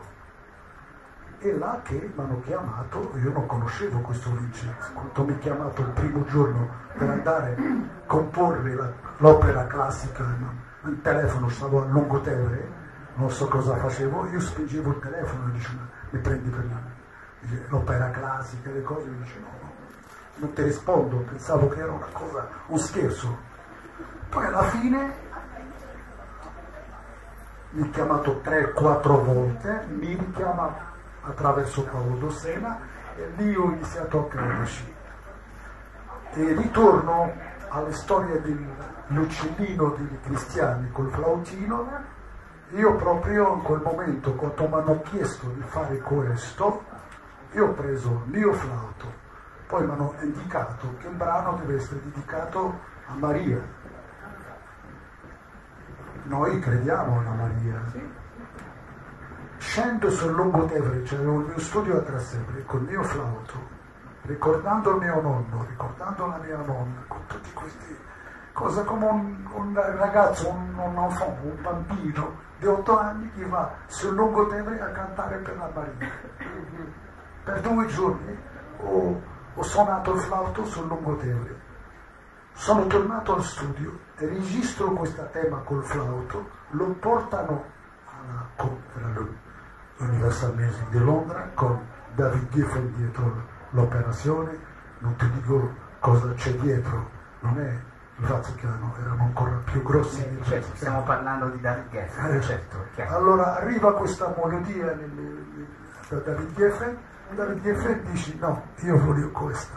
E là che mi hanno chiamato, io non conoscevo questo Vincent, quando mi ha chiamato il primo giorno per andare a comporre la, l'opera classica, il telefono, stavo a Lungotevere, non so cosa facevo, io spingevo il telefono e dicevo: mi prendi per la, dice, l'opera classica, le cose, e dice: no, no, non ti rispondo, pensavo che era una cosa, un scherzo. Poi alla fine mi ha chiamato tre quattro volte, mi richiama attraverso Paolo Dossena e lì ho iniziato a crederci. E ritorno alle storie dell'uccellino dei cristiani col flautino. Io proprio in quel momento, quando mi hanno chiesto di fare questo, io ho preso il mio flauto, poi mi hanno indicato che il brano deve essere dedicato a Maria. Noi crediamo alla Maria. Scendo sul Lungotevere, c'avevo il mio studio a Trastevere con il mio flauto, ricordando il mio nonno, ricordando la mia nonna, con tutti questi cose, come un, un ragazzo, un, un enfant, un bambino di otto anni che va sul Lungotevere a cantare per la Maria. Per due giorni ho, ho suonato il flauto sul Lungotevere. Sono tornato al studio e registro questo tema col flauto, lo portano alla Universal Music di Londra con David Giffen dietro l'operazione. Non ti dico cosa c'è dietro, non è il Vaticano, erano ancora più grossi del Certo, Vaticano. stiamo parlando di David Geffen, Eh, certo, chiaro. allora arriva questa melodia nel- da David Geffen, David Geffen dice: no, io voglio questa.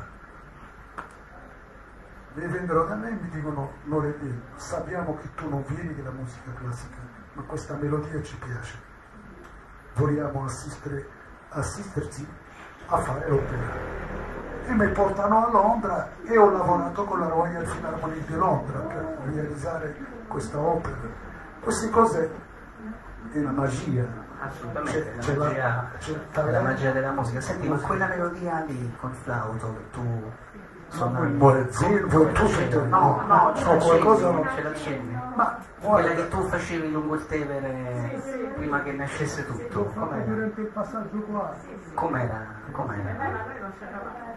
Mi vengono da me e mi dicono: Nureddin, sappiamo che tu non vieni della musica classica, ma questa melodia ci piace, vogliamo assistere, assisterti a fare l'opera. E mi portano a Londra e ho lavorato con la Royal Philharmonic di Londra per realizzare questa opera. Queste cose è una magia. Assolutamente, C'è- c'è la, la- magia, c'è il è la talento. magia della musica. Senti, ma quella melodia lì con il flauto che tu suonavi, Vuole zio, vuoi tu ce sentire? no, no, ce no, la qualcosa accendi, non. ce l'accendi. Ma Quella guarda, che tu facevi lungo il Tevere Sì, sì. prima che nascesse Ho tutto, fatto com'era? durante il passaggio qua. Com'era? Com'era? Ma noi non c'eravamo.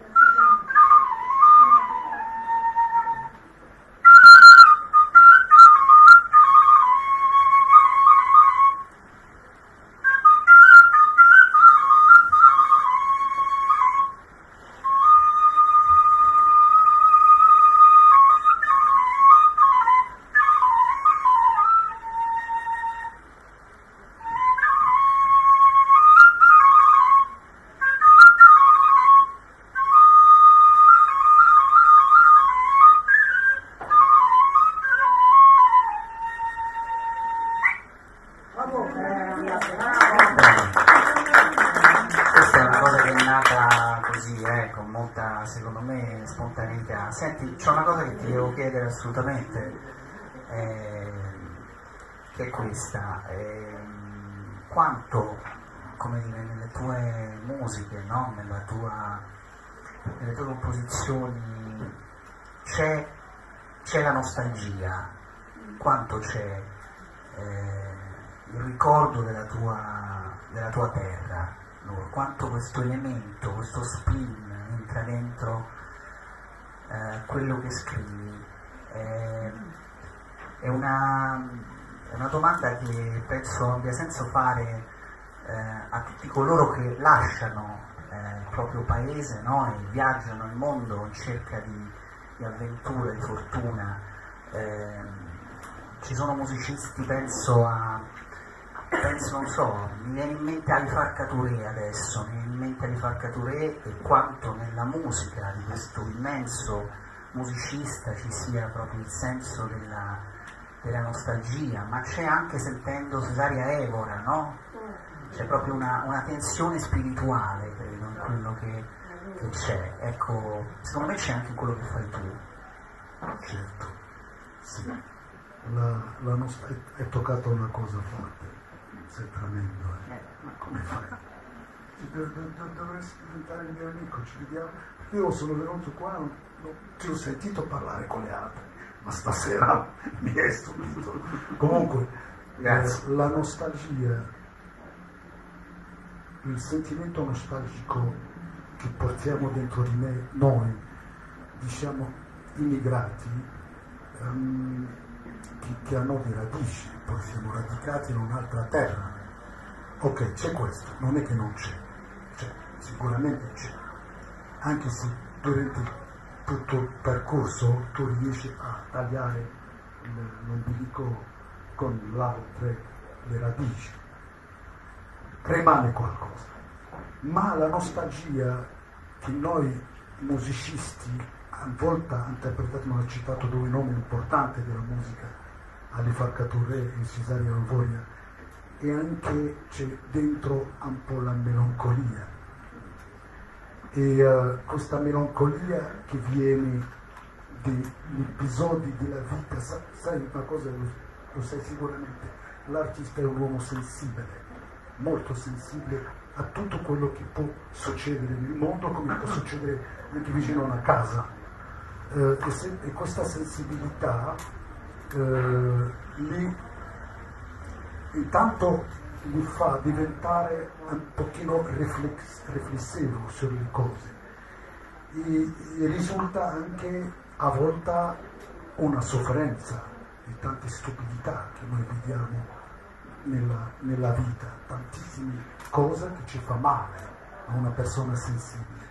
Ma senti, c'è una cosa che ti devo chiedere assolutamente, eh, che è questa. Eh, quanto, come dire, nelle tue musiche, no? Nella tua, nelle tue composizioni c'è, c'è la nostalgia, quanto c'è eh, il ricordo della tua, della tua terra, no? Quanto questo elemento, questo spleen entra dentro eh, quello che scrivi. Eh, è, una, è una domanda che penso abbia senso fare eh, a tutti coloro che lasciano eh, il proprio paese, no? E viaggiano il mondo in cerca di, di avventura, di fortuna. Eh, ci sono musicisti, penso a penso, non so, mi viene in mente Alifar Touré adesso, mi viene in mente Alifar Touré e quanto nella musica di questo immenso musicista ci sia proprio il senso della, della nostalgia, ma c'è anche, sentendo Cesaria Evora, no? C'è proprio una, una tensione spirituale, credo, in quello che, che c'è. Ecco, secondo me c'è anche in quello che fai tu. Certo, sì. La, la nostra, è, è toccato una cosa forte. Sei tremendo, eh. Ma come fai? Dovresti diventare il mio amico, ci vediamo. Io sono venuto qua, non, non, ti ho sentito parlare con le altre, ma stasera mi è stupito. Comunque, eh, la nostalgia, il sentimento nostalgico che portiamo dentro di me, noi, diciamo, immigrati, um, che, che hanno delle radici, poi siamo radicati in un'altra terra. Ok, c'è questo, non è che non c'è, c'è, sicuramente c'è, anche se durante tutto il percorso tu riesci a tagliare l'ombelico con l'altre, le radici, rimane qualcosa. Ma la nostalgia che noi musicisti a volte interpretiamo, hanno citato due nomi importanti della musica, Alifar Touré e Cesaria Evora, e anche c'è dentro un po' la melancolia, e uh, questa melancolia che viene dagli episodi della vita. Sa, sai una cosa, lo, lo sai sicuramente, l'artista è un uomo sensibile, molto sensibile a tutto quello che può succedere nel mondo, come può succedere anche vicino a una casa, uh, e, se, e questa sensibilità uh, li intanto li fa diventare un pochino riflex, riflessivo sulle cose, e, e risulta anche a volte una sofferenza di tante stupidità che noi vediamo nella, nella vita, tantissime cose che ci fa male a una persona sensibile.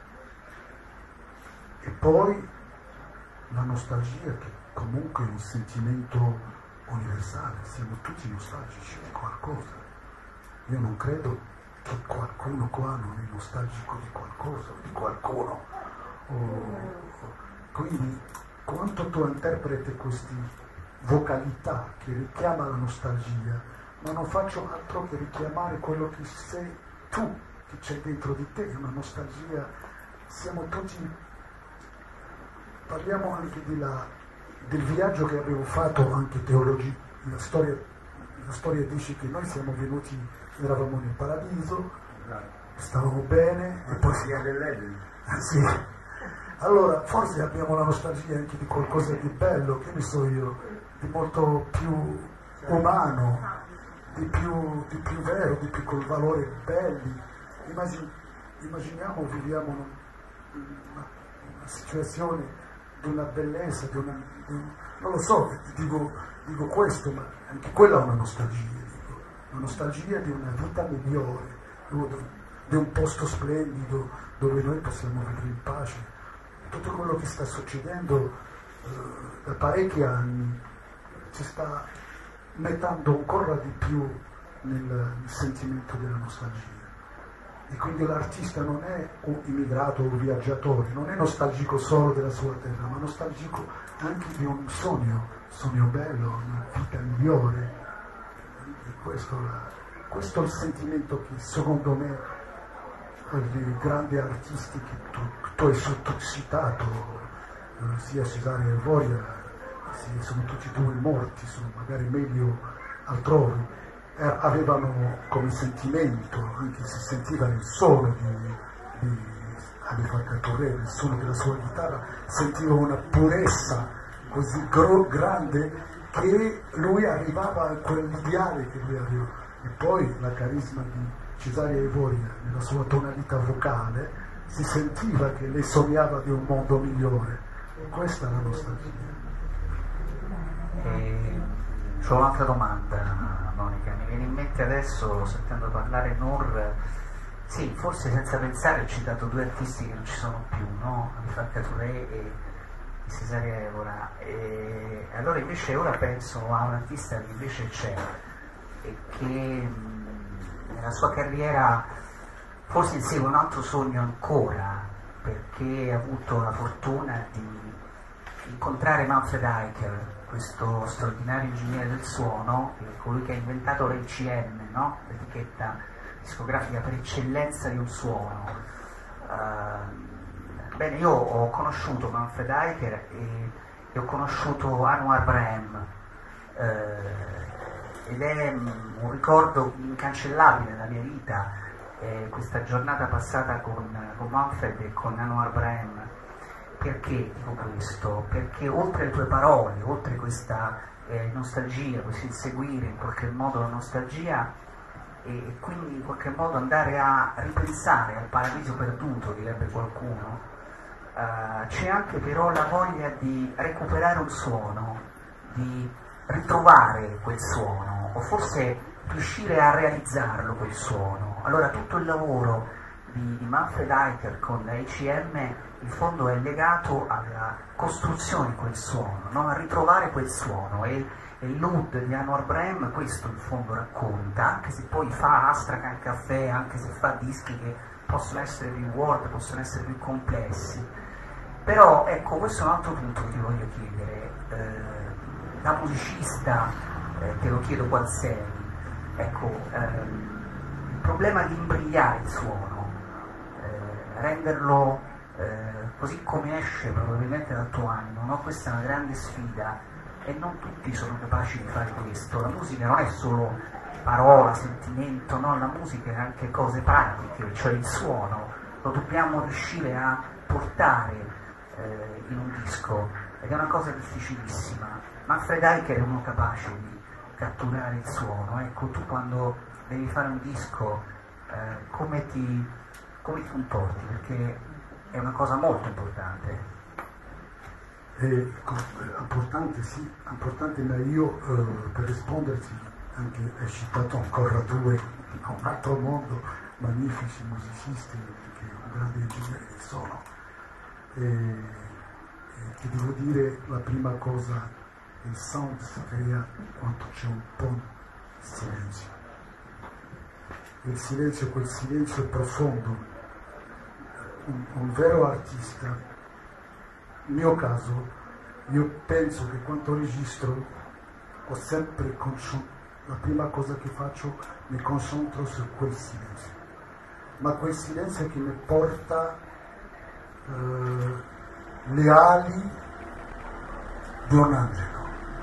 E poi la nostalgia, che comunque è un sentimento universale, siamo tutti nostalgici di qualcosa. Io non credo che qualcuno qua non è nostalgico di qualcosa o di qualcuno. O, o, quindi quanto tu interpreti queste vocalità che richiama la nostalgia, ma non faccio altro che richiamare quello che sei tu, che c'è dentro di te, una nostalgia. Siamo tutti, parliamo anche di la del viaggio che abbiamo fatto, anche teologia, la storia, la storia dice che noi siamo venuti, eravamo nel paradiso, stavamo bene e poi si è sì. Allora forse abbiamo la nostalgia anche di qualcosa di bello, che ne so io, di molto più umano, di più, di più vero, di più con valori belli. Immagin, immaginiamo, viviamo una, una, una situazione di una bellezza, di una, di un, non lo so, dico, dico questo, ma anche quella è una nostalgia, dico, una nostalgia di una vita migliore, di un posto splendido dove noi possiamo vivere in pace. Tutto quello che sta succedendo eh, da parecchi anni ci sta mettendo ancora di più nel, nel sentimento della nostalgia. E quindi l'artista non è un immigrato o un viaggiatore, non è nostalgico solo della sua terra, ma nostalgico anche di un sogno, sogno bello, una vita migliore. E questo, questo è il sentimento che secondo me i grandi artisti che tu, tu hai citato, eh, sia Cesare Evoria, sì, sono tutti e due morti, sono magari meglio altrove, eh, avevano come sentimento, anche si sentiva nel suono di, di Alifar Torre, nel suono della sua chitarra, sentiva una purezza così grande che lui arrivava a quell'ideale che lui aveva. E poi la carisma di Cesare Evoria, nella sua tonalità vocale, si sentiva che lei sognava di un mondo migliore. E questa è la nostalgia. E c'ho un'altra domanda, Monica, mi viene in mente adesso, sentendo parlare Nour, sì, forse senza pensare ho citato due artisti che non ci sono più, no? Alifar Touré e Cesare Evora, e allora invece ora penso a un artista che invece c'è e che mh, nella sua carriera forse insegue un altro sogno ancora, perché ha avuto la fortuna di incontrare Manfred Eicher, questo straordinario ingegnere del suono, che è colui che ha inventato l'E C M, no? L'etichetta discografica per eccellenza di un suono. Uh, bene, io ho conosciuto Manfred Eicher e, e ho conosciuto Anwar Braham, uh, ed è um, un ricordo incancellabile nella mia vita, eh, questa giornata passata con, con Manfred e con Anwar Braham. Perché dico questo? Perché oltre le tue parole, oltre questa eh, nostalgia, questo inseguire in qualche modo la nostalgia e, e quindi in qualche modo andare a ripensare al paradiso perduto, direbbe qualcuno, uh, c'è anche però la voglia di recuperare un suono, di ritrovare quel suono, o forse riuscire a realizzarlo quel suono. Allora tutto il lavoro di, di Manfred Eicher con la E C M in fondo è legato alla costruzione di quel suono, no? A ritrovare quel suono, e, e l'U D di Anwar Braham questo in fondo racconta, anche se poi fa Astrakhan Café, anche se fa dischi che possono essere più Word, possono essere più complessi. Però ecco, questo è un altro punto che ti voglio chiedere, eh, da musicista eh, te lo chiedo qual sei, ecco, eh, il problema di imbrigliare il suono, eh, renderlo Eh, così come esce probabilmente dal tuo animo, no? Questa è una grande sfida e non tutti sono capaci di fare questo. La musica non è solo parola, sentimento, no? La musica è anche cose pratiche, cioè il suono lo dobbiamo riuscire a portare eh, in un disco, ed è una cosa difficilissima. Manfred Eicher è uno capace di catturare il suono. Ecco, tu quando devi fare un disco eh, come ti, come ti comporti? Perché è una cosa molto importante. È importante, sì, importante, ma io eh, per risponderti anche hai citato ancora due, un altro mondo, magnifici musicisti, che è un grande ingegnere di suono. E, e ti devo dire, la prima cosa, il sound si crea quando c'è un po' di silenzio. Il silenzio, quel silenzio profondo. Un, un vero artista, nel mio caso, io penso che quando registro ho sempre la prima cosa che faccio, mi concentro su quel silenzio, ma quel silenzio che mi porta eh, le ali di un angelo,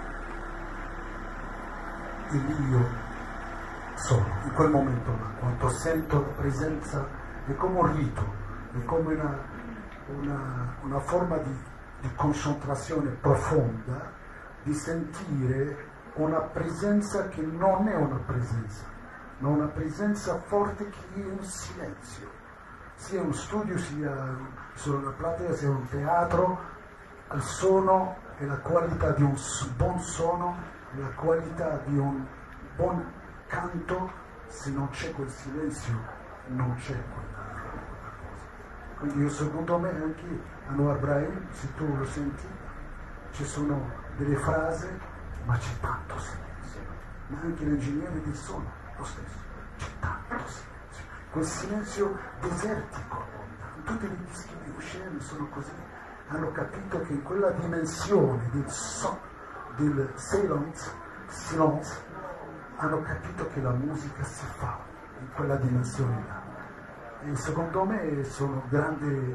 e lì io sono, in quel momento là, quando sento la presenza, è come un rito, è come una, una, una forma di, di concentrazione profonda, di sentire una presenza che non è una presenza, ma una presenza forte che è un silenzio, sia un studio, sia sulla platea, sia un teatro. Il suono è la qualità di un buon suono, è la qualità di un buon canto. Se non c'è quel silenzio non c'è quella. Quindi io, secondo me, anche Anwar Braham, se tu lo senti, ci sono delle frasi, ma c'è tanto silenzio. Ma anche l'ingegnere del suono, lo stesso, c'è tanto silenzio. Quel silenzio desertico. Tutti i dischi di Usher sono così. Hanno capito che in quella dimensione del so, del silence, silence, hanno capito che la musica si fa in quella dimensione là. E secondo me sono grandi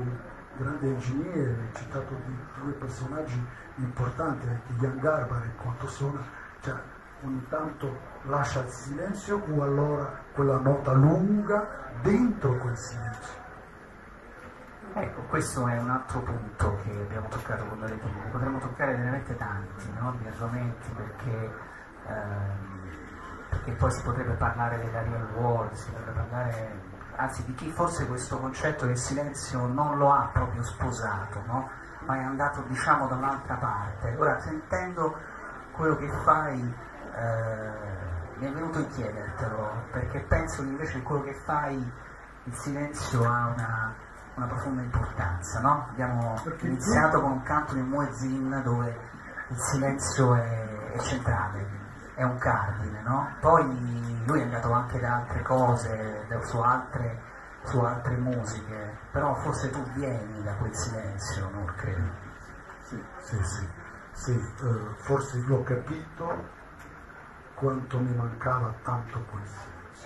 grande ingegnere, hai citato di due personaggi importanti, anche Jan Garbar e quanto sono, cioè ogni tanto lascia il silenzio o allora quella nota lunga dentro quel silenzio. Ecco, questo è un altro punto che abbiamo toccato con le team. Potremmo toccare veramente tanti, no? Di argomenti, perché, ehm, perché poi si potrebbe parlare della real world, si potrebbe parlare, anzi, di chi forse questo concetto del silenzio non lo ha proprio sposato, no? Ma è andato, diciamo, da un'altra parte. Ora, sentendo quello che fai, eh, mi è venuto in chiedertelo, perché penso che invece quello che fai, il silenzio ha una una profonda importanza, no? Abbiamo Perché iniziato con un canto di muezzin dove il silenzio è, è centrale, è un cardine, no? Poi lui è andato anche da altre cose, da, su, altre, su altre musiche, però forse tu vieni da quel silenzio, non credo? Sì, Sì, sì, sì, eh, forse io ho capito quanto mi mancava tanto quel silenzio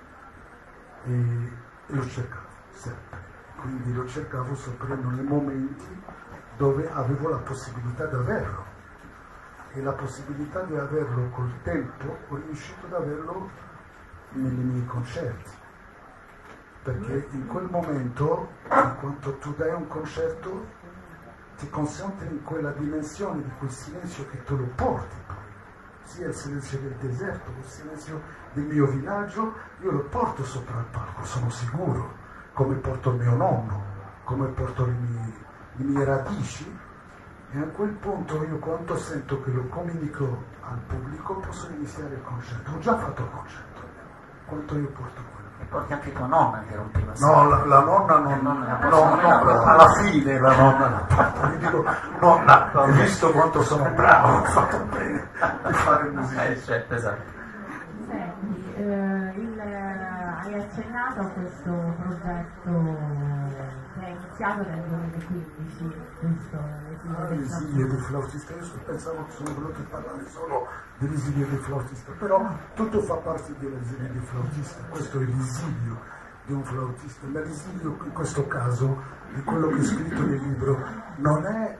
e, e lo cercavo sempre. Quindi lo cercavo soprattutto nei momenti dove avevo la possibilità di averlo, e la possibilità di averlo col tempo ho riuscito ad averlo nei miei concerti, perché in quel momento, in quanto tu dai un concerto, ti concentri in quella dimensione di quel silenzio che tu lo porti poi, sia il silenzio del deserto, il silenzio del mio villaggio, io lo porto sopra il palco, sono sicuro, come porto il mio nonno, come porto le mie, le mie radici, e a quel punto io, quando sento che lo comunico al pubblico, posso iniziare il concerto. Ho già fatto il concerto, quanto io porto quello. E porti anche tua nonna che rompeva No, la, la nonna non, nonna la no, posso- no, alla fine la nonna la porta. Gli dico, nonna, hai visto quanto sono bravo, ho fatto bene di fare musica. Eh, certo, esatto. Senti, eh, il, hai accennato a questo progetto che è iniziato nel duemilaquindici, giusto? Ah, l'esilio del flautista, io pensavo che sono venuto a parlare solo dell'esilio del flautista, però tutto fa parte dell'esilio del flautista, questo è l'esilio di un flautista, ma l'esilio in questo caso, di quello che è scritto nel libro, non è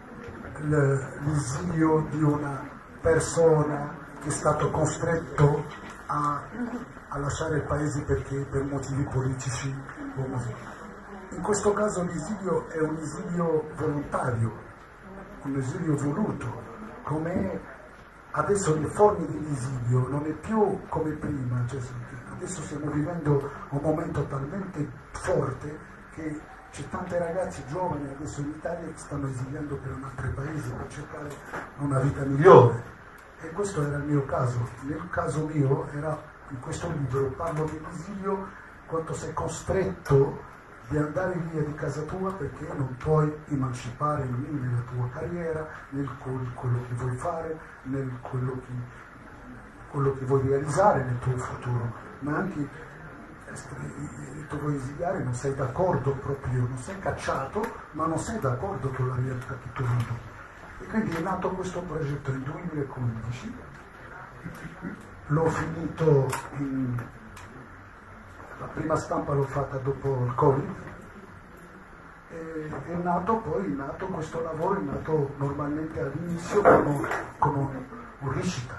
l'esilio di una persona che è stato costretto a, a lasciare il paese perché per motivi politici o così. In questo caso l'esilio è un esilio volontario, un esilio voluto, come adesso le forme dell'esilio non è più come prima, cioè adesso stiamo vivendo un momento talmente forte che c'è tanti ragazzi giovani adesso in Italia che stanno esiliando per un altro paese per cercare una vita migliore, e questo era il mio caso. Nel caso mio era, in questo libro parlo dell'esilio quando sei costretto di andare via di casa tua perché non puoi emancipare nella tua carriera, nel quello che vuoi fare, nel quello che, quello che vuoi realizzare nel tuo futuro, ma anche tu vuoi esiliare, non sei d'accordo proprio, non sei cacciato, ma non sei d'accordo con la realtà che tu vivi. E quindi è nato questo progetto nel duemilaquindici, l'ho finito in... La prima stampa l'ho fatta dopo il Covid, e è nato poi, è nato questo lavoro, è nato normalmente all'inizio con, con un, un recital.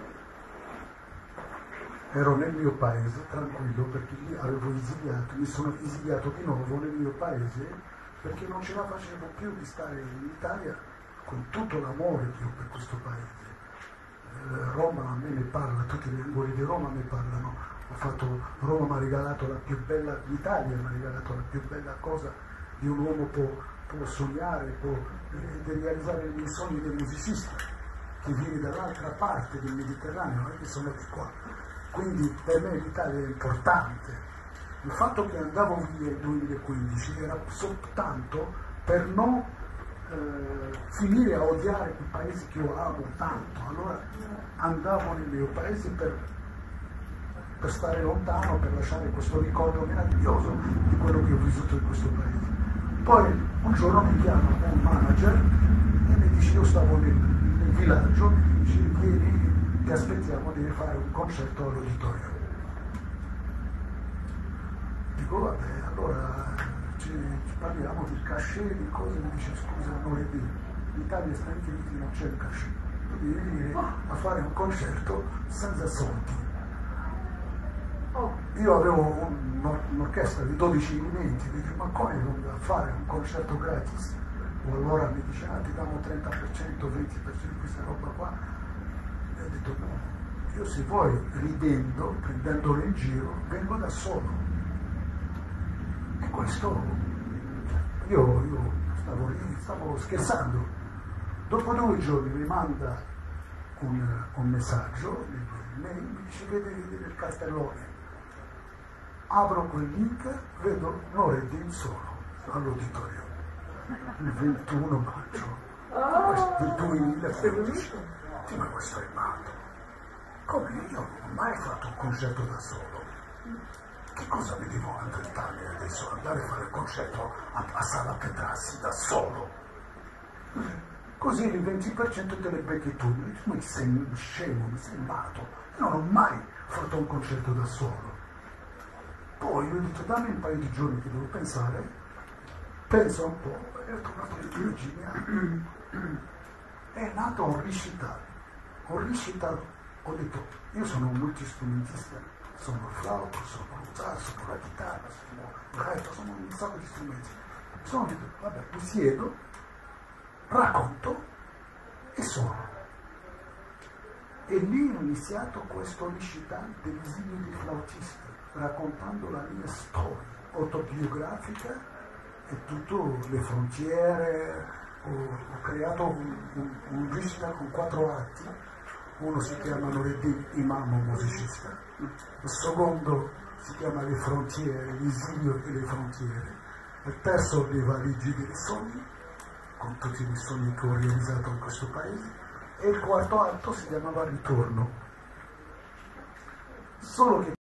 Ero nel mio paese, tranquillo, perché lì avevo esiliato, mi sono esiliato di nuovo nel mio paese, perché non ce la facevo più di stare in Italia con tutto l'amore che ho per questo paese. Eh, Roma a me ne parla, tutti gli angoli di Roma mi parlano. Ho fatto, Roma mi ha regalato la più bella, l'Italia mi ha regalato la più bella cosa di un uomo può, può sognare, può eh, di realizzare i miei sogni del musicista, che viene dall'altra parte del Mediterraneo, non è che sono di qua. Quindi per me l'Italia è importante. Il fatto che andavo via nel duemilaquindici era soltanto per non eh, finire a odiare quei paesi che io amo tanto. Allora andavo nel mio paese per per stare lontano, per lasciare questo ricordo meraviglioso di quello che ho vissuto in questo paese. Poi un giorno mi chiama un manager e mi dice, io stavo nel, nel villaggio, mi dice, vieni, ti aspettiamo, devi fare un concerto all'auditorio. Dico, vabbè, allora ci, ci parliamo di cachet, di cose, mi dice scusa, non è vero, in Italia sta infiniti non c'è il cachet, tu devi venire a fare un concerto senza soldi. Io avevo un, un'orchestra di dodici elementi, dico ma come non a fare un concerto gratis? O allora mi dice ah, ti diamo trenta per cento, venti per cento di questa roba qua. E ho detto no, io se vuoi ridendo, prendendolo in giro, vengo da solo. E questo, io, io stavo, stavo scherzando. Dopo due giorni mi manda un, un messaggio, mi dice vedi, vedi il cartellone. Apro quel link, vedo Noreddin solo all'auditorio, il ventuno maggio del duemilaquindici. Dico, questo è matto. Come io non ho mai fatto un concerto da solo. Che cosa mi devo inventare adesso? Andare a fare il concerto a, a Sala Petrassi da solo? Così il venti per cento te le becchi tu. Ma sei scemo, mi sei matto. Io non ho mai fatto un concerto da solo. Poi gli ho detto dammi un paio di giorni che devo pensare, penso un po' e ho trovato in Virginia. È nato un recital, un recital, ho detto io sono un multistrumentista, sono il flauto, sono il jazz, sono la chitarra, sono il gaita, sono un sacco di strumenti. Sono detto vabbè mi siedo, racconto e suono. E lì ho iniziato questo recital dell'esilio di flautista, raccontando la mia storia autobiografica e tutte le frontiere. Ho, ho creato un, un, un recital con quattro atti, uno si chiama Noreddin Imam musicista, il secondo si chiama Le frontiere, l'esilio e le frontiere, il terzo Le valigie dei sogni, con tutti i sogni che ho realizzato in questo paese, e il quarto atto si chiamava Ritorno. Solo che